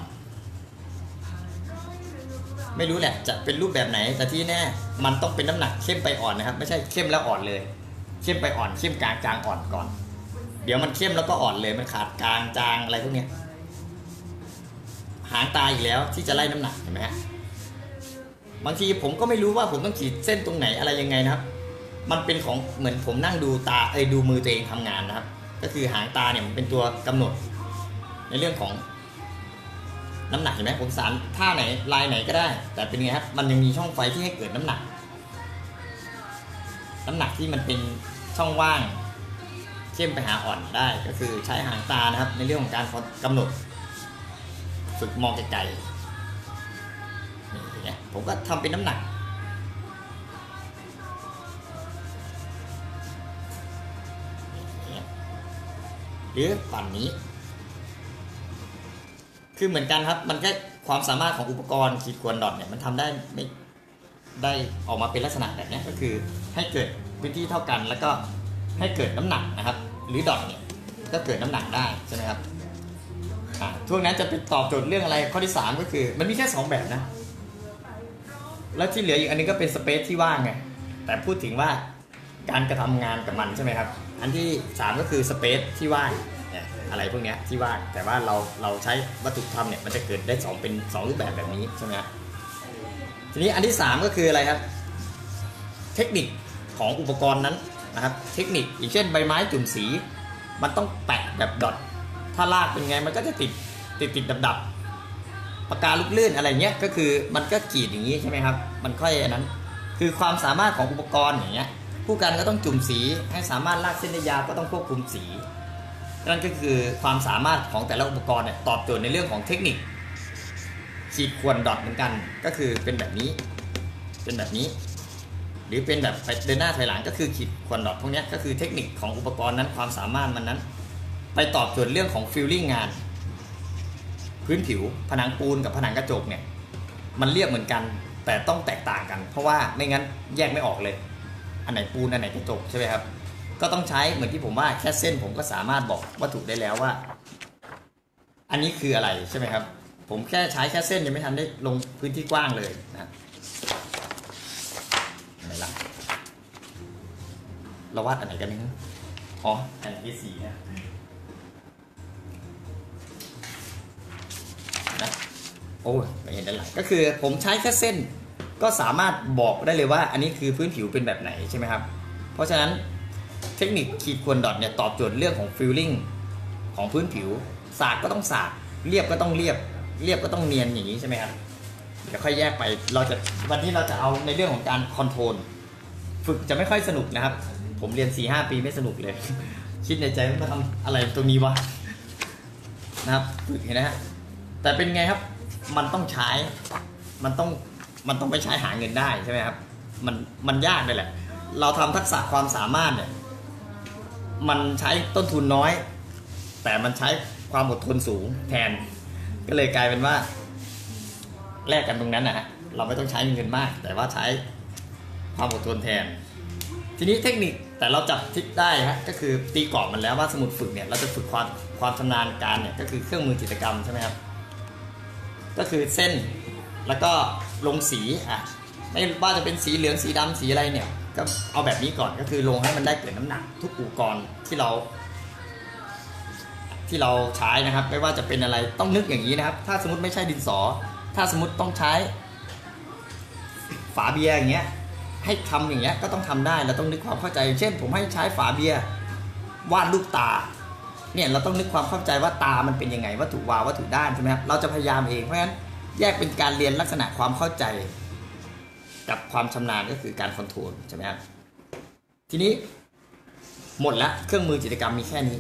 ไม่รู้แหละจะเป็นรูปแบบไหนแต่ที่แน่มันต้องเป็นน้ำหนักเข้มไปอ่อนนะครับไม่ใช่เข้มแล้วอ่อนเลยเข้มไปอ่อนเข้มกลางจางอ่อนก่อนเดี๋ยวมันเข้มแล้วก็อ่อนเลยมันขาดกลางจางอะไรพวกนี้หางตาอีกแล้วที่จะไล่น้ำหนักเห็นไหมฮะบางทีผมก็ไม่รู้ว่าผมต้องขีดเส้นตรงไหนอะไรยังไงนะครับมันเป็นของเหมือนผมนั่งดูตาเอ้ยดูมือตัวเองทำงานนะครับก็คือหางตาเนี่ยมันเป็นตัวกำหนดในเรื่องของน้ำหนักเห็นไหมผมสานท่าไหนลายไหนก็ได้แต่เป็นไงครับมันยังมีช่องไฟที่ให้เกิดน้ำหนักน้ำหนักที่มันเป็นช่องว่างเข้มไปหาอ่อนได้ก็คือใช้หางตานะครับในเรื่องของการกำหนดฝึกมองไกลๆนี่ไงผมก็ทำเป็นน้ำหนักหรือฝั่งนี้คือเหมือนกันครับมันแค่ความสามารถของอุปกรณ์ขีดข่วนดอทเนี่ยมันทำได้ไม่ได้ออกมาเป็นลักษณะแบบนี้ก็คือให้เกิดพื้นที่เท่ากันแล้วก็ให้เกิดน้ำหนักนะครับหรือดอทเนี่ยก็เกิดน้ำหนักได้ใช่ไหมครับอ่าช่วงนั้นจะเป็นตอบโจทย์เรื่องอะไรข้อที่สามก็คือมันมีแค่สองแบบนะแล้วที่เหลืออีกอันนึงก็เป็นสเปซที่ว่างไงแต่พูดถึงว่าการกระทำงานกับมันใช่ไหมครับอันที่สามก็คือสเปซที่ว่างอะไรพวกนี้ที่ว่างแต่ว่าเราเราใช้วัตถุทำเนี่ยมันจะเกิดได้สองเป็นสองรูปแบบแบบนี้ใช่ไหมครับทีนี้อันที่สามก็คืออะไรครับเทคนิคของอุปกรณ์นั้นนะครับเทคนิคอย่างเช่นใบไม้จุ่มสีมันต้องแปะแบบดอทถ้าลากเป็นไงมันก็จะติดติดติดดับดับปากกาลูกลื่นอะไรเงี้ยก็คือมันก็ขีดอย่างนี้ใช่ไหมครับมันค่อยอันนั้นคือความสามารถของอุปกรณ์อย่างเงี้ยผู้กันก็ต้องจุ่มสีให้สามารถลากเส้นได้ยาวก็ต้องควบคุมสีนั่นก็คือความสามารถของแต่ละอุปกรณ์เนี่ยตอบโจทย์ในเรื่องของเทคนิคขีดข่วนดอทเหมือนกันก็คือเป็นแบบนี้เป็นแบบนี้หรือเป็นแบบเดินหน้าถอยหลังก็คือขีดข่วนดอทพวกนี้ก็คือเทคนิคของอุปกรณ์นั้นความสามารถมันนั้นไปตอบโจทย์เรื่องของฟีลลิ่งงานพื้นผิวผนังปูนกับผนังกระจกเนี่ยมันเรียบเหมือนกันแต่ต้องแตกต่างกันเพราะว่าไม่งั้นแยกไม่ออกเลยอันไหนปูนอันไหนกระจกใช่ไหมครับก็ต้องใช้เหมือนที่ผมว่าแค่เส้นผมก็สามารถบอกวัตถุได้แล้วว่าอันนี้คืออะไรใช่ไหมครับผมแค่ใช้แค่เส้นยังไม่ทันได้ลงพื้นที่กว้างเลยนะไหนล่ะเราวาดอันไหนกันนี่อ๋อแผ่น เอ สี่ นะนะโอ้ไม่เห็นด้านหลังก็คือผมใช้แค่เส้นก็สามารถบอกได้เลยว่าอันนี้คือพื้นผิวเป็นแบบไหนใช่ไหมครับเพราะฉะนั้นเทคนิคขีดข่วนดอทเนี่ยตอบโจทย์เรื่องของฟิลลิ่งของพื้นผิวสากก็ต้องสากเรียบก็ต้องเรียบเรียบก็ต้องเนียนอย่างนี้ใช่ไหมครับเดี๋ยวค่อยแยกไปเราจะวันนี้เราจะเอาในเรื่องของการคอนโทรลฝึกจะไม่ค่อยสนุกนะครับผมเรียน สี่ห้า ปีไม่สนุกเลย คิดในใจว่ามาทำอะไรตรงนี้วะนะครับฝึกเห็นนะฮะแต่เป็นไงครับมันต้องใช้มันต้องมันต้องไปใช้หาเงินได้ใช่ไหมครับมันมันยากเลยแหละเราทำทักษะความสามารถเนี่ยมันใช้ต้นทุนน้อยแต่มันใช้ความอดทนสูงแทนก็เลยกลายเป็นว่าแลกกันตรงนั้นนะฮะเราไม่ต้องใช้เงินมากแต่ว่าใช้ความอดทนแทนทีนี้เทคนิคแต่เราจับทิศได้ฮะก็คือตีกรอบมันแล้วว่าสมุดฝึกเนี่ยเราจะฝึกความความชำนาญการเนี่ยก็คือเครื่องมือจิตรกรรมใช่ไหมครับก็คือเส้นแล้วก็ลงสีอ่ะไม่ว่าจะเป็นสีเหลืองสีดำสีอะไรเนี่ยก็เอาแบบนี้ก่อนก็คือลงให้มันได้เกิดน้ำหนักทุกอุปกรณ์ที่เราที่เราใช้นะครับไม่ว่าจะเป็นอะไรต้องนึกอย่างนี้นะครับถ้าสมมติไม่ใช่ดินสอถ้าสมมติต้องใช้ฝาเบียร์อย่างเงี้ยให้ทำอย่างเงี้ยก็ต้องทำได้เราต้องนึกความเข้าใจเช่นผมให้ใช้ฝาเบียร์วาดรูปตาเนี่ยเราต้องนึกความเข้าใจว่าตามันเป็นยังไงวัตถุวาววัตถุด้านใช่ไหมครับเราจะพยายามเองเพราะฉะนั้นแยกเป็นการเรียนลักษณะความเข้าใจกับความชำนาญก็คือการคอนโทรลใช่ไหมครับทีนี้หมดแล้วเครื่องมือจิตรกรรมมีแค่นี้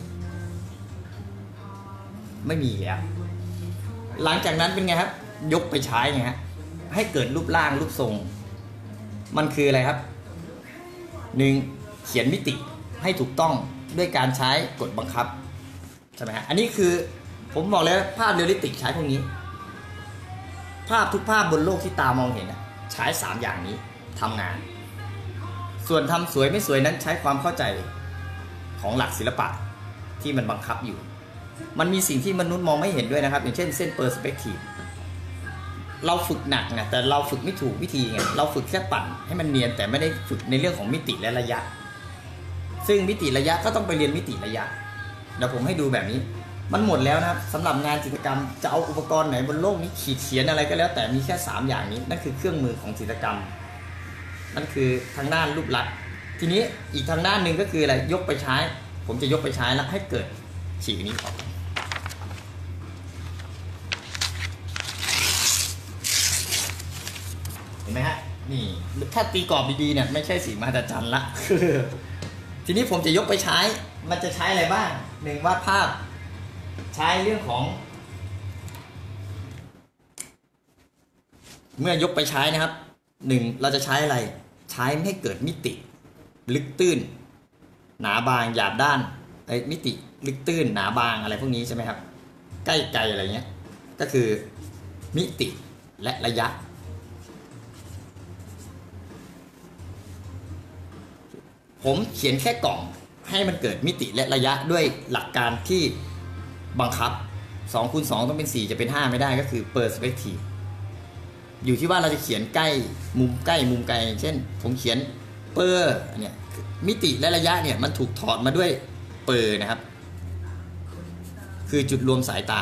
ไม่มีแล้วหลังจากนั้นเป็นไงครับยกไปใช้ไงฮะให้เกิดรูปร่างรูปทรงมันคืออะไรครับหนึ่งเขียนมิติให้ถูกต้องด้วยการใช้กฎบังคับใช่ไหมฮะอันนี้คือผมบอกเลยภาพเรียลลิสติกใช้พวกนี้ภาพทุกภาพบนโลกที่ตามองเห็นใช้สามอย่างนี้ทำงานส่วนทำสวยไม่สวยนั้นใช้ความเข้าใจของหลักศิลปะที่มันบังคับอยู่มันมีสิ่งที่มนุษย์มองไม่เห็นด้วยนะครับอย่างเช่นเส้นเปอร์สเปกทีฟเราฝึกหนักนะแต่เราฝึกไม่ถูกวิธีไงเราฝึกแค่ปั่นให้มันเนียนแต่ไม่ได้ฝึกในเรื่องของมิติและระยะซึ่งมิติระยะก็ต้องไปเรียนมิติระยะเดี๋ยวผมให้ดูแบบนี้มันหมดแล้วนะครับสำหรับงานจิตรกรรมจะเอาอุปกรณ์ไหนบนโลกนี้ขีดเขียนอะไรก็แล้วแต่มีแค่สามอย่างนี้นั่นคือเครื่องมือของจิตรกรรมนั่นคือทางด้านรูปลักษณ์ทีนี้อีกทางด้านหนึ่งก็คืออะไรยกไปใช้ผมจะยกไปใช้แล้วให้เกิดฉีกนี้ออกเห็นไหมฮะนี่ถ้าตีกรอบดีๆเนี่ยไม่ใช่สิ่งมหัศจรรย์ละ ทีนี้ผมจะยกไปใช้มันจะใช้อะไรบ้างหนึ่งวาดภาพใช้เรื่องของเมื่อยกไปใช้นะครับหนึ่งเราจะใช้อะไรใช้ให้เกิดมิติลึกตื้นหนาบางหยาบด้านไอ้มิติลึกตื้นหนาบางอะไรพวกนี้ใช่ไหมครับใกล้ไกลอะไรเงี้ยก็คือมิติและระยะผมเขียนแค่กล่องให้มันเกิดมิติและระยะด้วยหลักการที่บังคับสองคูณสองต้องเป็นสี่จะเป็นห้าไม่ได้ก็คือ perspective อยู่ที่ว่าเราจะเขียนใกล้มุมใกล้มุมไกลเช่นผมเขียนเปอร์เนี่ยมิติและระยะเนี่ยมันถูกถอดมาด้วยเปอร์นะครับคือจุดรวมสายตา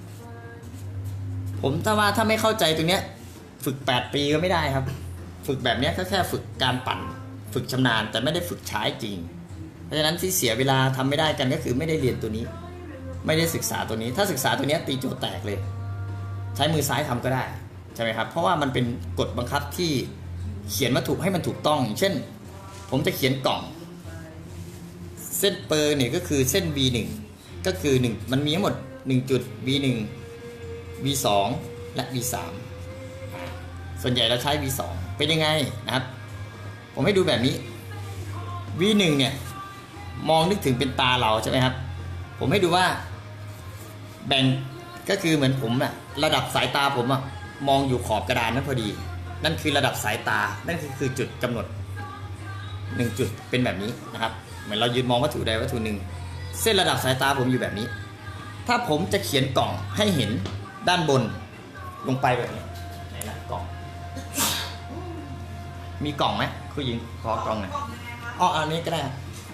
ผมถ้าว่าถ้าไม่เข้าใจตรงเนี้ยฝึกแปดปีก็ไม่ได้ครับฝึกแบบนี้ก็แค่ฝึกการปั่นฝึกชำนาญแต่ไม่ได้ฝึกใช้จริงเพราะฉะนั้นที่เสียเวลาทำไม่ได้กันก็คือไม่ได้เรียนตัวนี้ไม่ได้ศึกษาตัวนี้ถ้าศึกษาตัวนี้ตีโจทย์แตกเลยใช้มือซ้ายทำก็ได้ใช่ไหมครับเพราะว่ามันเป็นกฎบังคับที่เขียนวัตถุให้มันถูกต้องเช่นผมจะเขียนกล่องเส้นเปอร์เนี่ยก็คือเส้น บี หนึ่ง ก็คือหนึ่งมันมีทั้งหมดหนึ่งจุด บี หนึ่ง บี สอง และ บี สาม ส่วนใหญ่เราใช้ บี สอง เป็นยังไงนะครับผมให้ดูแบบนี้ บี หนึ่ง เนี่ยมองนึกถึงเป็นตาเราใช่ไหมครับผมให้ดูว่าแบ่งก็คือเหมือนผมอะระดับสายตาผมอะมองอยู่ขอบกระดานนั้นพอดีนั่นคือระดับสายตานั่นคือคือจุดกำหนดหนึ่งจุดเป็นแบบนี้นะครับเหมือนเรายืนมองวัตถุใดวัตถุหนึ่งเส้นระดับสายตาผมอยู่แบบนี้ถ้าผมจะเขียนกล่องให้เห็นด้านบนลงไปแบบนี้ไหนนะกล่องมีกล่องไหมคุณหญิงขอกล่องหน่อยอ๋ออันนี้ก็ได้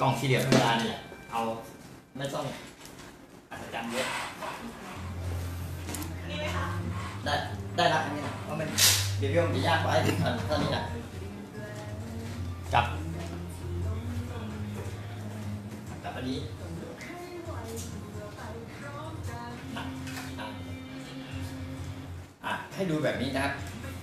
กล่องสี่เหลี่ยมธรรมดานี่แหละเอาไม่ต้องอัศจรรย์เยอะนี่ไหมคะได้ได้ละอันนี้นะเพราะมันเดี๋ยวมันจะยากไปตอนนี้นะกับกับอันนี้อ่ะอ่ะอ่ะให้ดูแบบนี้นะครับ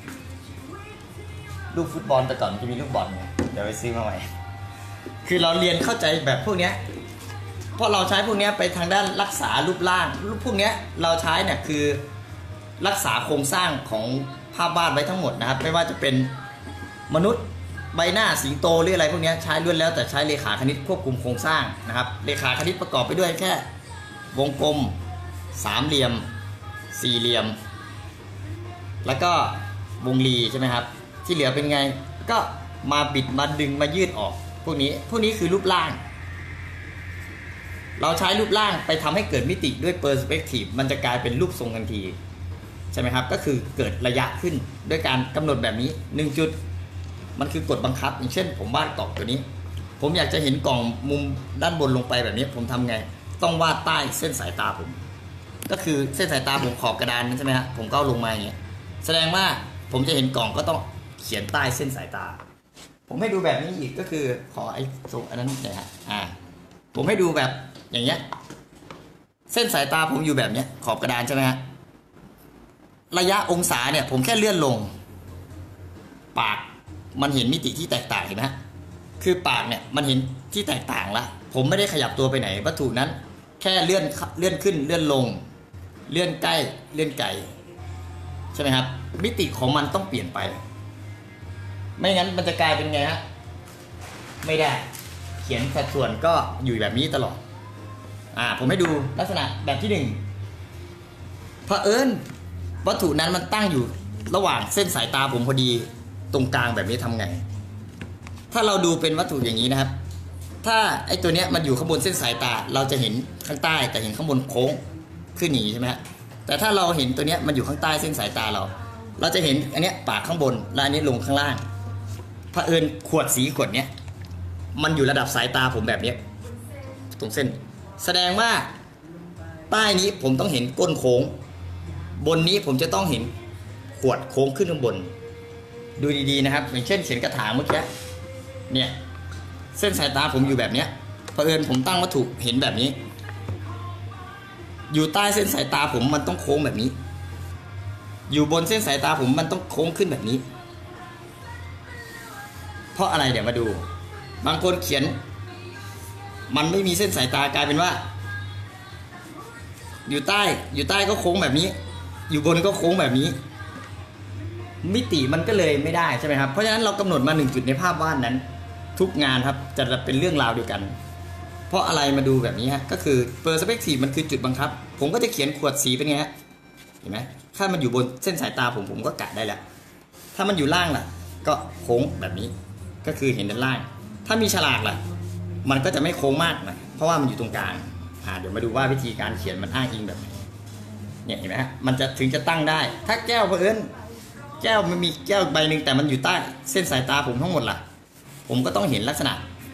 ลูกฟุตบอลแต่ก่อนมันจะมีลูกบอลไงเดี๋ยวไปซื้อมาใหม่คือเราเรียนเข้าใจแบบพวกเนี้ยเพราะเราใช้พวกเนี้ยไปทางด้านรักษารูปร่างรูปพวกเนี้ยเราใช้เนี่ยคือรักษาโครงสร้างของภาพวาดไว้ทั้งหมดนะครับไม่ว่าจะเป็นมนุษย์ใบหน้าสิงโตหรืออะไรพวกนี้ใช้ล้วนแล้วแต่ใช้เลขาคณิตควบคุมโครงสร้างนะครับเลขาคณิตประกอบไปด้วยแค่วงกลมสามเหลี่ยมสี่เหลี่ยมแล้วก็วงรีใช่ไหมครับที่เหลือเป็นไงก็มาบิดมาดึงมายืดออกพวกนี้พวกนี้คือรูปร่าง เราใช้รูปร่างไปทำให้เกิดมิติด้วยเปอร์สเปกทีฟมันจะกลายเป็นรูปทรงทันทีใช่ไหมครับก็คือเกิดระยะขึ้นด้วยการกำหนดแบบนี้หนึ่งจุดมันคือกฎบังคับอย่างเช่นผมวาดกล่องตัวนี้ผมอยากจะเห็นกล่องมุมด้านบนลงไปแบบนี้ผมทำไงต้องวาดใต้เส้นสายตาผมก็คือเส้นสายตาผมขอบกระดานใช่ไหมฮะผมก็ลงมาอย่างเงี้ยแสดงว่าผมจะเห็นกล่องก็ต้องเขียนใต้เส้นสายตาผมให้ดูแบบนี้อีกก็คือขอไอ้ทรงอันนั้นหน่อยฮะอ่าผมให้ดูแบบอย่างเงี้ยเส้นสายตาผมอยู่แบบเนี้ยขอบกระดานใช่ไหมฮะระยะองศาเนี่ยผมแค่เลื่อนลงปากมันเห็นมิติที่แตกต่างเห็นไหมฮะคือปากเนี่ยมันเห็นที่แตกต่างละผมไม่ได้ขยับตัวไปไหนวัตถุนั้นแค่เลื่อนเลื่อนขึ้นเลื่อนลงเลื่อนใกล้เลื่อนไกลใช่ไหมครับมิติของมันต้องเปลี่ยนไปไม่งั้นมันจะกลายเป็นไงฮะไม่ได้เขียนสัดส่วนก็อยู่แบบนี้ตลอดอ่าผมให้ดูลักษณะแบบที่หนึ่งเผอิญวัตถุนั้นมันตั้งอยู่ระหว่างเส้นสายตาผมพอดีตรงกลางแบบนี้ทำไงถ้าเราดูเป็นวัตถุอย่างนี้นะครับถ้าไอ้ตัวเนี้ยมันอยู่ข้างบนเส้นสายตาเราจะเห็นข้างใต้แต่เห็นข้างบนโค้งขึ้นอย่างนี้ใช่ไหมฮะแต่ถ้าเราเห็นตัวเนี้ยมันอยู่ข้างใต้เส้นสายตาเราเราจะเห็นอันเนี้ยปากข้างบนและอันนี้ลงข้างล่างเผอิญขวดสีขวดเนี้ยมันอยู่ระดับสายตาผมแบบเนี้ยตรงเส้นแสดงว่าใต้นี้ผมต้องเห็นก้นโค้งบนนี้ผมจะต้องเห็นขวดโค้งขึ้นข้างบนดูดีๆนะครับอย่างเช่นเขียนกระถางเมื่อกี้เนี่ยเส้นสายตาผมอยู่แบบเนี้ยเผอิญผมตั้งวัตถุเห็นแบบนี้อยู่ใต้เส้นสายตาผมมันต้องโค้งแบบนี้อยู่บนเส้นสายตาผมมันต้องโค้งขึ้นแบบนี้เพราะอะไรเดี๋ยวมาดูบางคนเขียนมันไม่มีเส้นสายตากลายเป็นว่าอยู่ใต้อยู่ใต้ก็โค้งแบบนี้อยู่บนก็โค้งแบบนี้มิติมันก็เลยไม่ได้ใช่ไหมครับเพราะฉะนั้นเรากำหนดมาหนึ่งจุดในภาพวาดนั้นทุกงานครับจะเป็นเรื่องราวเดียวกันเพราะอะไรมาดูแบบนี้ฮะก็คือเปอร์สเปกทีฟมันคือจุดบังคับผมก็จะเขียนขวดสีเป็นไงฮะเห็นไหมถ้ามันอยู่บนเส้นสายตาผมผมก็กะได้แล้วถ้ามันอยู่ล่างล่ะก็โค้งแบบนี้ก็คือเห็นด้านล่างถ้ามีฉลากล่ะมันก็จะไม่โค้งมากนะเพราะว่ามันอยู่ตรงกลางอ่าเดี๋ยวมาดูว่าวิธีการเขียนมันอ้างอิงแบบไหนเนี่ยเห็นไหมฮะมันจะถึงจะตั้งได้ถ้าแก้วเผอิญแก้วมันมีแก้วใบหนึ่งแต่มันอยู่ใต้เส้นสายตาผมทั้งหมดล่ะผมก็ต้องเห็นลักษณะ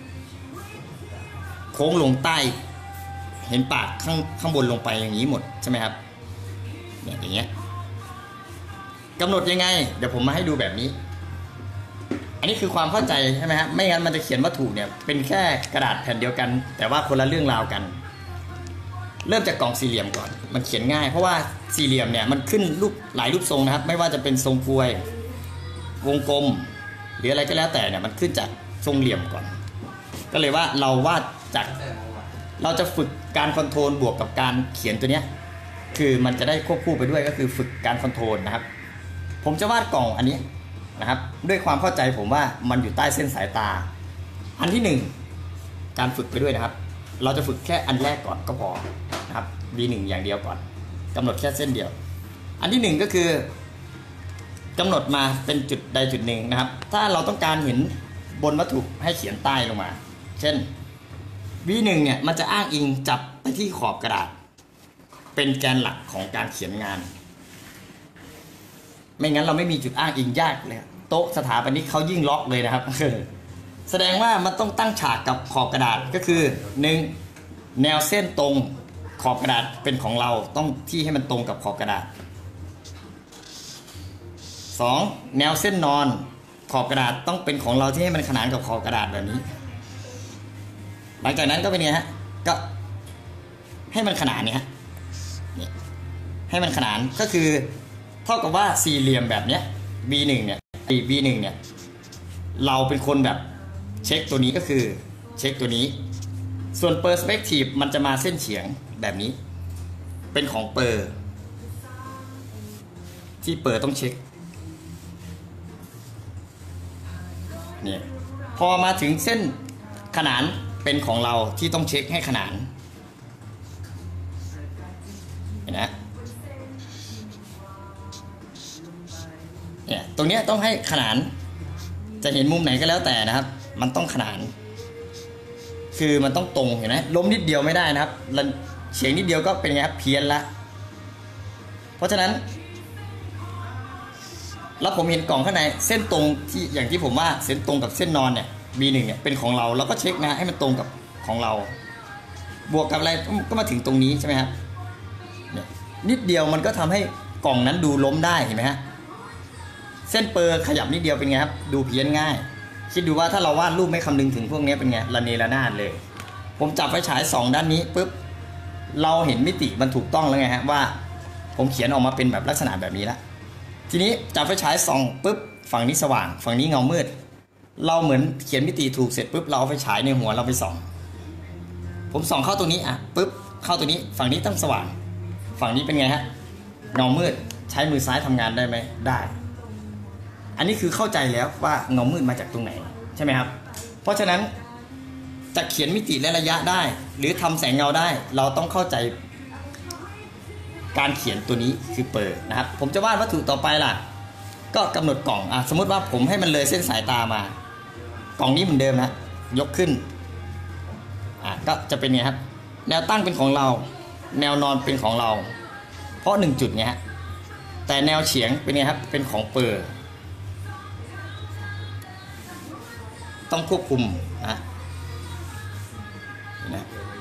โค้งลงใต้เห็นปากข้างข้างบนลงไปอย่างนี้หมดใช่ไหมครับเนี่ยอย่างเงี้ยกำหนดยังไงเดี๋ยวผมมาให้ดูแบบนี้อันนี้คือความเข้าใจใช่ไหมครับไม่งั้นมันจะเขียนวัตถุเนี่ยเป็นแค่กระดาษแผ่นเดียวกันแต่ว่าคนละเรื่องราวกันเริ่มจากกล่องสี่เหลี่ยมก่อนมันเขียนง่ายเพราะว่าสี่เหลี่ยมเนี่ยมันขึ้นรูปหลายรูปทรงนะครับไม่ว่าจะเป็นทรงกลวยวงกลมหรืออะไรก็แล้วแต่เนี่ยมันขึ้นจากทรงเหลี่ยมก่อนก็เลยว่าเราวาดจากเราจะฝึกการคอนโทรลบวกกับการเขียนตัวเนี้ยคือมันจะได้ควบคู่ไปด้วยก็คือฝึกการคอนโทรลนะครับผมจะวาดกล่องอันนี้นะครับด้วยความเข้าใจผมว่ามันอยู่ใต้เส้นสายตาอันที่หนึ่งการฝึกไปด้วยนะครับเราจะฝึกแค่อันแรกก่อนก็พอนะครับ บี หนึ่ง อย่างเดียวก่อนกำหนดแค่เส้นเดียวอันที่หนึ่งก็คือกำหนดมาเป็นจุดใดจุดหนึ่งนะครับถ้าเราต้องการเห็นบนวัตถุให้เขียนใต้ลงมาเช่น บี หนึ่ง เนี่ยมันจะอ้างอิงจับไปที่ขอบกระดาษเป็นแกนหลักของการเขียนงานไม่งั้นเราไม่มีจุดอ้างอิงยากเลยโต๊ะสถาปนิกเขายิ่งล็อกเลยนะครับแสดงว่ามันต้องตั้งฉากกับขอบกระดาษก็คือหนึ่งแนวเส้นตรงขอบกระดาษเป็นของเราต้องที่ให้มันตรงกับขอบกระดาษสองแนวเส้นนอนขอบกระดาษต้องเป็นของเราที่ให้มันขนานกับขอบกระดาษแบบนี้หลังจากนั้นก็เป็นไงฮะก็ให้มันขนานเนี่ยฮะนี่ให้มันขนานก็คือเท่ากับว่าสี่เหลี่ยมแบบเนี้ย บี หนึ่ง เนี่ย บี หนึ่ง เนี่ยเราเป็นคนแบบเช็คตัวนี้ก็คือเช็คตัวนี้ส่วน Perspective มันจะมาเส้นเฉียงแบบนี้เป็นของเปอร์ที่เปอร์ต้องเช็คเนี่ยพอมาถึงเส้นขนานเป็นของเราที่ต้องเช็คให้ขนานเห็นไหมเนี่ยตรงเนี้ยต้องให้ขนานจะเห็นมุมไหนก็แล้วแต่นะครับมันต้องขนานคือมันต้องตรงเห็นไหมล้มนิดเดียวไม่ได้นะครับเฉียงนิดเดียวก็เป็นไงครับเพี้ยนละเพราะฉะนั้นแล้วผมเห็นกล่องข้างในเส้นตรงที่อย่างที่ผมว่าเส้นตรงกับเส้นนอนเนี่ย บี หนึ่ง เนี่ยเป็นของเราเราก็เช็คนะให้มันตรงกับของเราบวกกับอะไรก็มาถึงตรงนี้ใช่ไหมครับเนี่ยนิดเดียวมันก็ทำให้กล่องนั้นดูล้มได้เห็นไหมฮะเส้นเปอร์ขยับนิดเดียวเป็นไงครับดูเพี้ยนง่ายคิดดูว่าถ้าเราวาดรูปไม่คำนึงถึงพวกนี้เป็นไงระเนระนาดเลยผมจับไฟฉายสองด้านนี้ปุ๊บเราเห็นมิติมันถูกต้องแล้วไงฮะว่าผมเขียนออกมาเป็นแบบลักษณะแบบนี้ละทีนี้จับไฟฉายส่องปุ๊บฝั่งนี้สว่างฝั่งนี้เงามืดเราเหมือนเขียนมิติถูกเสร็จปุ๊บเราเอาไฟฉายในหัวเราไปส่องผมส่องเข้าตรงนี้อ่ะปุ๊บเข้าตรงนี้ฝั่งนี้ต้องสว่างฝั่งนี้เป็นไงฮะเงามืดใช้มือซ้ายทำงานได้ไหมได้อันนี้คือเข้าใจแล้วว่าเงามืดมาจากตรงไหนใช่ไหมครับเพราะฉะนั้นจะเขียนมิติและระยะได้หรือทำแสงเงาได้เราต้องเข้าใจการเขียนตัวนี้คือเปิดนะครับผมจะวาดวัตถุต่อไปล่ะก็กำหนดกล่องอ่ะสมมติว่าผมให้มันเลยเส้นสายตามากล่องนี้เหมือนเดิมนะยกขึ้นอ่ะก็จะเป็นไงครับแนวตั้งเป็นของเราแนวนอนเป็นของเราเพราะหนึ่งจุดไงฮะแต่แนวเฉียงเป็นไงครับเป็นของเปิดต้องควบคุมนะนะ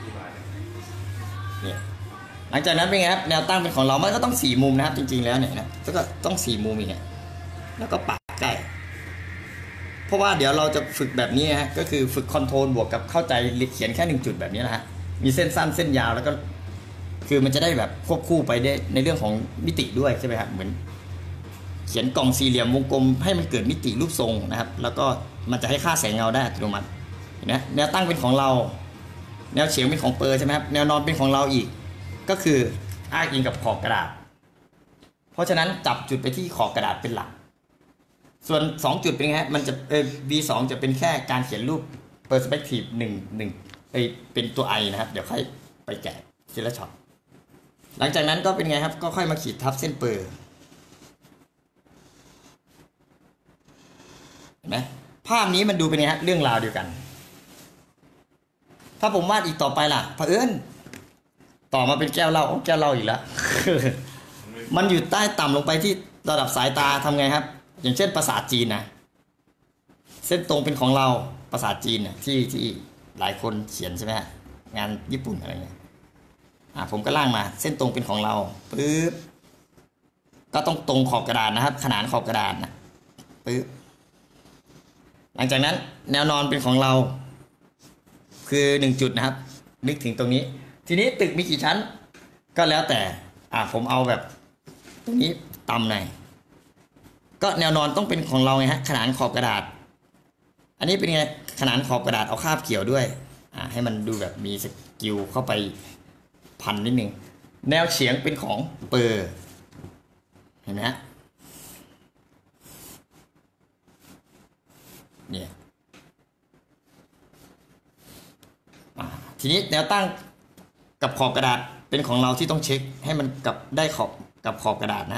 เนี่ยหลังจากนั้นเป็นไงครับแนวตั้งเป็นของเรามันก็ต้องสี่มุมนะครับจริงๆแล้วเนี่ยนะก็ต้องสี่มุมอีกเนี่ยแล้วก็ปากใกล้เพราะว่าเดี๋ยวเราจะฝึกแบบนี้ฮะก็คือฝึกคอนโทรลบวกกับเข้าใจเขียนแค่หนึ่งจุดแบบนี้นะฮะมีเส้นสั้นเส้นยาวแล้วก็คือมันจะได้แบบควบคู่ไปได้ในเรื่องของมิติด้วยใช่ไหมครับเหมือนเขียนกล่องสี่เหลี่ยมวงกลมให้มันเกิดมิติรูปทรงนะครับแล้วก็มันจะให้ค่าแสงเงาได้อัตโนมัติเห็นไหมแนวตั้งเป็นของเราแนวเฉียงเป็นของเปอร์ใช่ไหมครับแนวนอนเป็นของเราอีกก็คืออ้างอิงกับขอบกระดาษเพราะฉะนั้นจับจุดไปที่ขอบกระดาษเป็นหลักส่วนสองจุดเป็นไงฮะมันจะเออ บี สอง จะเป็นแค่การเขียนรูป perspective หนึ่ง หนึ่งเอเป็นตัว I นะครับเดี๋ยวค่อยไปแกะทีละช็อตหลังจากนั้นก็เป็นไงครับก็ค่อยมาขีดทับเส้นเปอร์เห็นไหมภาพนี้มันดูเป็นไงฮะเรื่องราวเดียวกันถ้าผมวาดอีกต่อไปล่ะเผอิญต่อมาเป็นแก้วเหล้าแก้วเหล้าอีกแล้ว มันอยู่ใต้ต่ำลงไปที่ระดับสายตาทำไงครับอย่างเช่นภาษาจีนนะเส้นตรงเป็นของเราภาษาจีนนะที่ที่หลายคนเขียนใช่ไหมฮะงานญี่ปุ่นอะไรเงี้ยอ่าผมก็ล่างมาเส้นตรงเป็นของเราปึ๊บก็ต้องตรงขอบกระดาษนะครับขนานขอบกระดาษนะปึ๊บหลังจากนั้นแนวนอนเป็นของเราคือหนึ่งจุดนะครับนึกถึงตรงนี้ทีนี้ตึกมีกี่ชั้นก็แล้วแต่อ่าผมเอาแบบตรงนี้ต่ำหน่อยก็แนวนอนต้องเป็นของเราไงฮะขนานขอบกระดาษอันนี้เป็นไงขนานขอบกระดาษเอาคาบเกี่ยวด้วยอ่าให้มันดูแบบมีสกิลเข้าไปพันนิดนึงแนวเฉียงเป็นของเปอร์เห็นไหมฮะเนี่ยทีนี้แนวตั้งกับขอบกระดาษเป็นของเราที่ต้องเช็คให้มันกับได้ขอบกับขอบกระดาษนะ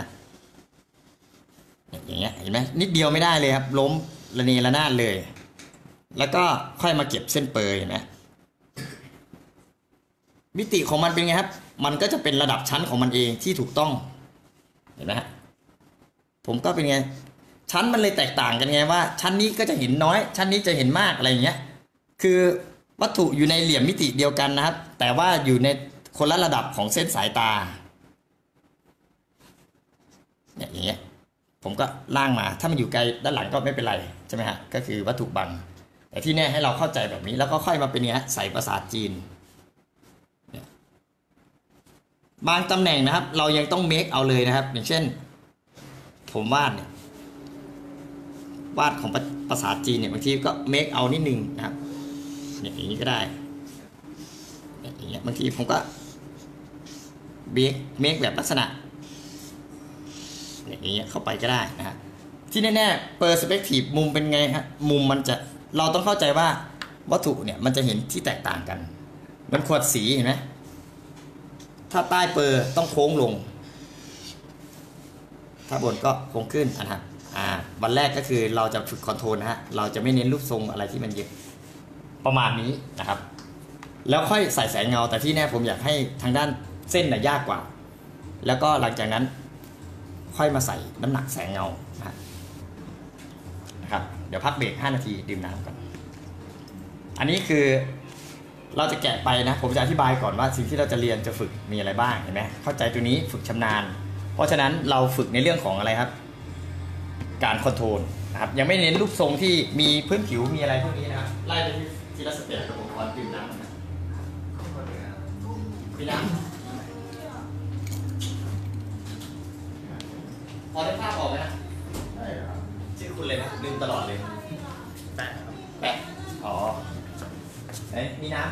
อย่างเงี้ยเห็นไหมนิดเดียวไม่ได้เลยครับล้มระเนระนาดเลยแล้วก็ค่อยมาเก็บเส้นเปอร์เห็นไหมมิติของมันเป็นไงครับมันก็จะเป็นระดับชั้นของมันเองที่ถูกต้องเห็นไหมฮะผมก็เป็นไงชั้นมันเลยแตกต่างกันไงว่าชั้นนี้ก็จะเห็นน้อย ชั้นนี้จะเห็นมากอะไรอย่างเงี้ยคือวัตถุอยู่ในเหลี่ยมมิติเดียวกันนะครับแต่ว่าอยู่ในคนละระดับของเส้นสายตาเนี่ยอย่างเงี้ยผมก็ล่างมาถ้ามันอยู่ไกลด้านหลังก็ไม่เป็นไรใช่ไหมฮะก็คือวัตถุบังแต่ที่แน่ให้เราเข้าใจแบบนี้แล้วก็ค่อยมาเป็นเนี้ยใส่ภาษาจีนบางตำแหน่งนะครับเรายังต้องเมคเอาเลยนะครับอย่างเช่นผมวาดเนี่ยวาดของภาษาจีนเนี่ยบางทีก็เมคเอานิดนึงนะครับเนี่ยอย่างนี้ก็ได้อย่างเงี้ยบางทีผมก็เมคเมคแบบลักษณะอย่างเงี้ยเข้าไปก็ได้นะฮะที่แน่ๆเปอร์สเปกทีฟมุมเป็นไงฮะมุมมันจะเราต้องเข้าใจว่าวัตถุเนี่ยมันจะเห็นที่แตกต่างกันมันขวดสีเห็นไหมถ้าใต้เปอร์ต้องโค้งลงถ้าบนก็โค้งขึ้นนะครับอ่าวันแรกก็คือเราจะฝึกคอนโทรลนะฮะเราจะไม่เน้นรูปทรงอะไรที่มันเยอะประมาณนี้นะครับแล้วค่อยใส่แสงเงาแต่ที่แน่ผมอยากให้ทางด้านเส้นน่ะยากกว่าแล้วก็หลังจากนั้นค่อยมาใส่น้ำหนักแสงเงานะครับเดี๋ยวพักเบรกห้านาทีดื่มน้ำก่อนอันนี้คือเราจะแกะไปนะผมจะอธิบายก่อนว่าสิ่งที่เราจะเรียนจะฝึกมีอะไรบ้างเห็นไหมเข้าใจตัวนี้ฝึกชำนาญเพราะฉะนั้นเราฝึกในเรื่องของอะไรครับการคอนโทรลนะครับยังไม่เน้นรูปทรงที่มีพื้นผิวมีอะไรพวกนี้นะครับไล่ไปที่ทีละสเต็ปกับผมก่อนดื่มน้ำนะพี่น้ำพอได้ภาพออกไหมนะชื่อคุณเลยนะลืมตลอดเลยแปะแปะอ๋อเอ้ยมีน้ำ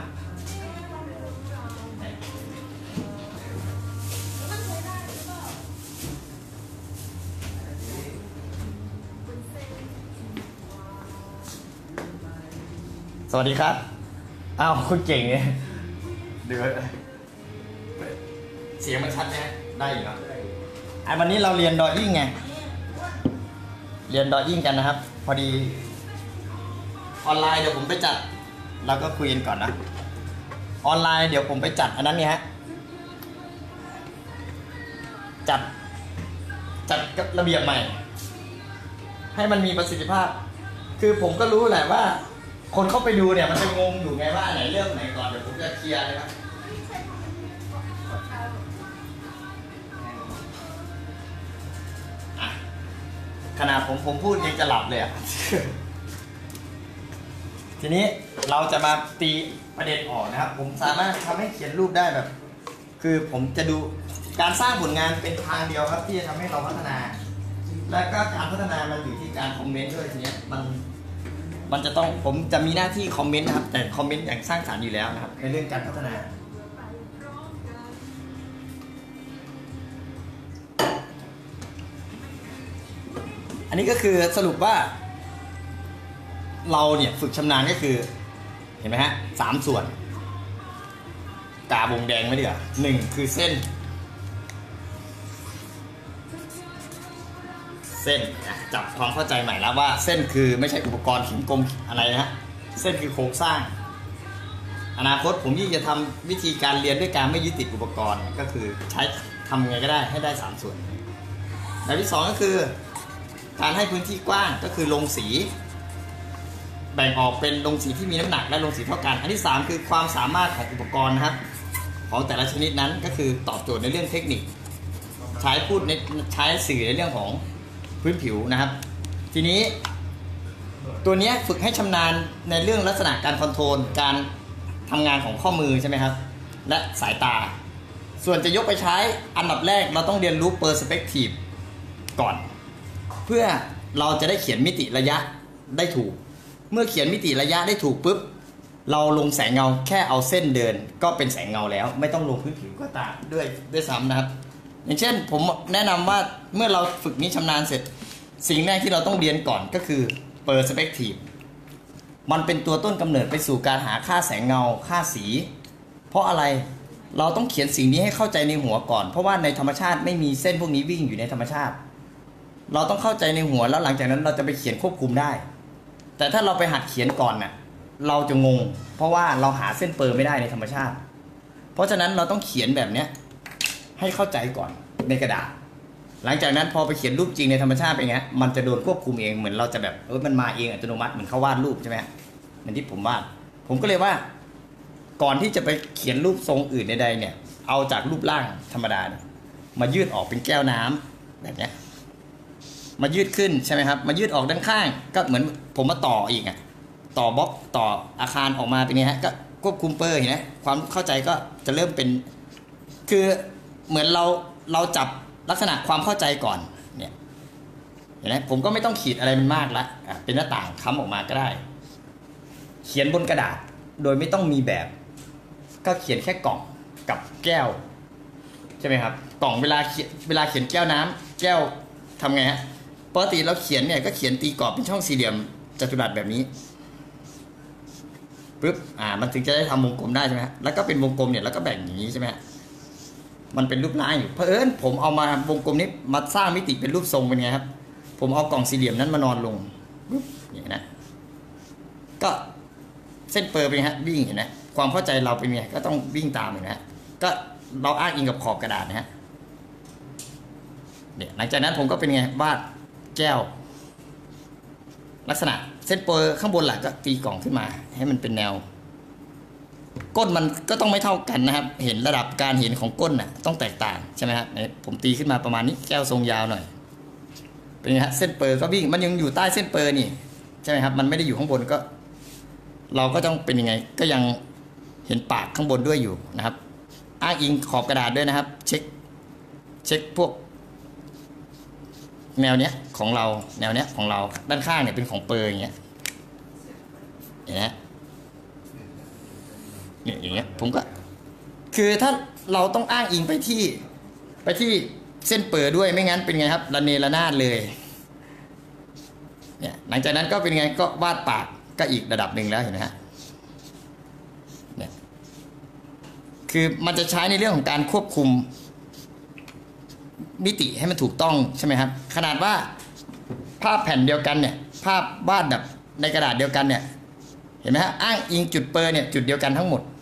สวัสดีครับอ้าวคุณเก่งเนี่ยเดี๋ยวเสียงมันชัดไหมได้อยู่ครับไอ้วันนี้เราเรียนดออิ่งไงเรียนดออิ่งกันนะครับพอดีออนไลน์เดี๋ยวผมไปจัดเราก็คุยกันก่อนนะออนไลน์เดี๋ยวผมไปจัดอันนั้นเนี่ยฮะจัดจัดระเบียบใหม่ให้มันมีประสิทธิภาพคือผมก็รู้แหละว่าคนเข้าไปดูเนี่ยมันจะงงอยู่ไงว่าไหนเริ่มไหนก่อนเดี๋ยวผมจะเคลียร์เลยครับขนาดผมผมพูดยังจะหลับเลยอ่ะ ทีนี้เราจะมาตีประเด็นออกนะครับผมสามารถทำให้เขียนรูปได้แบบคือผมจะดูการสร้างผลงานเป็นทางเดียวครับที่จะทำให้เราพัฒนาและก็การพัฒนามันอยู่ที่การคอมเมนต์ด้วยทีนี้มันมันจะต้องผมจะมีหน้าที่คอมเมนต์นะครับแต่คอมเมนต์อย่างสร้างสรรค์อยู่แล้วนะครับในเรื่องการพัฒนาอันนี้ก็คือสรุปว่าเราเนี่ยฝึกชำนาญก็คือเห็นไหมฮะสามส่วนกาบงแดงไม่เดือดหนึ่งคือเส้นเส้นจับความเข้าใจใหม่แล้วว่าเส้นคือไม่ใช่อุปกรณ์หินกลมอะไรนะฮะเส้นคือโครงสร้างอนาคตผมยิ่งจะทำวิธีการเรียนด้วยการไม่ยึดติดอุปกรณ์ก็คือใช้ทำไงก็ได้ให้ได้สามส่วนแบบที่สองก็คือการให้พื้นที่กว้างก็คือลงสีแบ่งออกเป็นลงสีที่มีน้ำหนักและลงสีเท่ากันอันที่สามคือความสามารถของอุปกรณ์นะครับของแต่ละชนิดนั้นก็คือตอบโจทย์ในเรื่องเทคนิคใช้พูดในใช้สื่อในเรื่องของพื้นผิวนะครับทีนี้ตัวนี้ฝึกให้ชำนาญในเรื่องลักษณะการคอนโทรลการทำงานของข้อมือใช่ไหมครับและสายตาส่วนจะยกไปใช้อันดับแรกเราต้องเรียนรู้เปอร์สเปกทีฟก่อนเพื่อเราจะได้เขียนมิติระยะได้ถูกเมื่อเขียนมิติระยะได้ถูกปุ๊บเราลงแสงเงาแค่เอาเส้นเดินก็เป็นแสงเงาแล้วไม่ต้องลงพื้นผิวก็ตามด้วยด้วยซ้ำนะครับอย่างเช่นผมแนะนำว่าเมื่อเราฝึกนี้ชำนาญเสร็จสิ่งแรกที่เราต้องเรียนก่อนก็คือเปอร์สเปกทีฟมันเป็นตัวต้นกำเนิดไปสู่การหาค่าแสงเงาค่าสีเพราะอะไรเราต้องเขียนสิ่งนี้ให้เข้าใจในหัวก่อนเพราะว่าในธรรมชาติไม่มีเส้นพวกนี้วิ่งอยู่ในธรรมชาติเราต้องเข้าใจในหัวแล้วหลังจากนั้นเราจะไปเขียนควบคุมได้แต่ถ้าเราไปหัดเขียนก่อนน่ะเราจะงงเพราะว่าเราหาเส้นเปอร์ไม่ได้ในธรรมชาติเพราะฉะนั้นเราต้องเขียนแบบเนี้ยให้เข้าใจก่อนในกระดาษหลังจากนั้นพอไปเขียนรูปจริงในธรรมชาติเป็นไงมันจะโดนควบคุมเองเหมือนเราจะแบบเออมันมาเองอัตโนมัติเหมือนเขาวาดรูปใช่ไหมเหมือนที่ผมวาดผมก็เลยว่าก่อนที่จะไปเขียนรูปทรงอื่นใดๆเนี่ยเอาจากรูปร่างธรรมดาเนี่ยมายืดออกเป็นแก้วน้ำแบบเนี้ยมายืดขึ้นใช่ไหมครับมายืดออกด้านข้างก็เหมือนผมมาต่ออีกอ่ะต่อบล็อกต่ออาคารออกมาเป็นไงฮะก็ควบคุมเปอร์เห็นไหมความเข้าใจก็จะเริ่มเป็นคือเหมือนเราเราจับลักษณะความเข้าใจก่อนเนี่ยเห็นไหมผมก็ไม่ต้องขีดอะไรมันมากละอ่ะเป็นหน้าต่างค้ำออกมาก็ได้เขียนบนกระดาษโดยไม่ต้องมีแบบก็เขียนแค่กล่องกับแก้วใช่ไหมครับกล่องเวลาเขียนเวลาเขียนแก้วน้ำแก้วทำไงฮะปกติเราเขียนเนี่ยก็เขียนตีกรอบเป็นช่องสี่เหลี่ยมจัตุรัสแบบนี้ปึ๊บอ่ามันถึงจะได้ทำวงกลมได้ใช่ไหมฮะแล้วก็เป็นวงกลมเนี่ยแล้วก็แบ่งอย่างนี้ใช่ไหมฮะมันเป็นรูปร่างอยู่เพราะเอิญผมเอามาวงกลมนี้มาสร้างมิติเป็นรูปทรงเป็นไงครับผมเอากล่องสี่เหลี่ยมนั้นมานอนลงปึ๊บอย่างนี้นะก็เส้นเปอร์เป็นไงฮะวิ่งเห็นไหมความเข้าใจเราเป็นไงก็ต้องวิ่งตามเห็นไหมฮะก็เราอ้างอิงกับขอบกระดาษนะฮะเนี่ยหลังจากนั้นผมก็เป็นไงวาดแก้วลักษณะเส้นเปอร์ข้างบนหลักก็ตีกล่องขึ้นมาให้มันเป็นแนวก้นมันก็ต้องไม่เท่ากันนะครับเห็นระดับการเห็นของก้นน่ะต้องแตกต่างใช่ไหมครับผมตีขึ้นมาประมาณนี้แก้วทรงยาวหน่อยเป็นไงฮะเส้นเปอร์ก็วิ่งมันยังอยู่ใต้เส้นเปอร์นี่ใช่ไหมครับมันไม่ได้อยู่ข้างบนก็เราก็ต้องเป็นยังไงก็ยังเห็นปากข้างบนด้วยอยู่นะครับอ้างอิงขอบกระดาษด้วยนะครับเช็คเช็คพวกแนวเนี้ยของเราแนวเนี้ยของเราด้านข้างเนี่ยเป็นของเปอร์อย่างเงี้ยเห็นไหมเนี่ยอย่างเงี้ยผมก็คือถ้าเราต้องอ้างอิงไปที่ไปที่เส้นเปอร์ด้วยไม่งั้นเป็นไงครับระเนระนาดเลยเนี่ยหลังจากนั้นก็เป็นไงก็วาดปากก็อีกระดับหนึ่งแล้วเห็นไหมฮะเนี่ยคือมันจะใช้ในเรื่องของการควบคุมมิติให้มันถูกต้องใช่ไหมครับขนาดว่าภาพแผ่นเดียวกันเนี่ยภาพวาดแบบในกระดาษเดียวกันเนี่ยเห็นไหมฮะอ้างอิงจุดเปอร์เนี่ยจุดเดียวกันทั้งหมด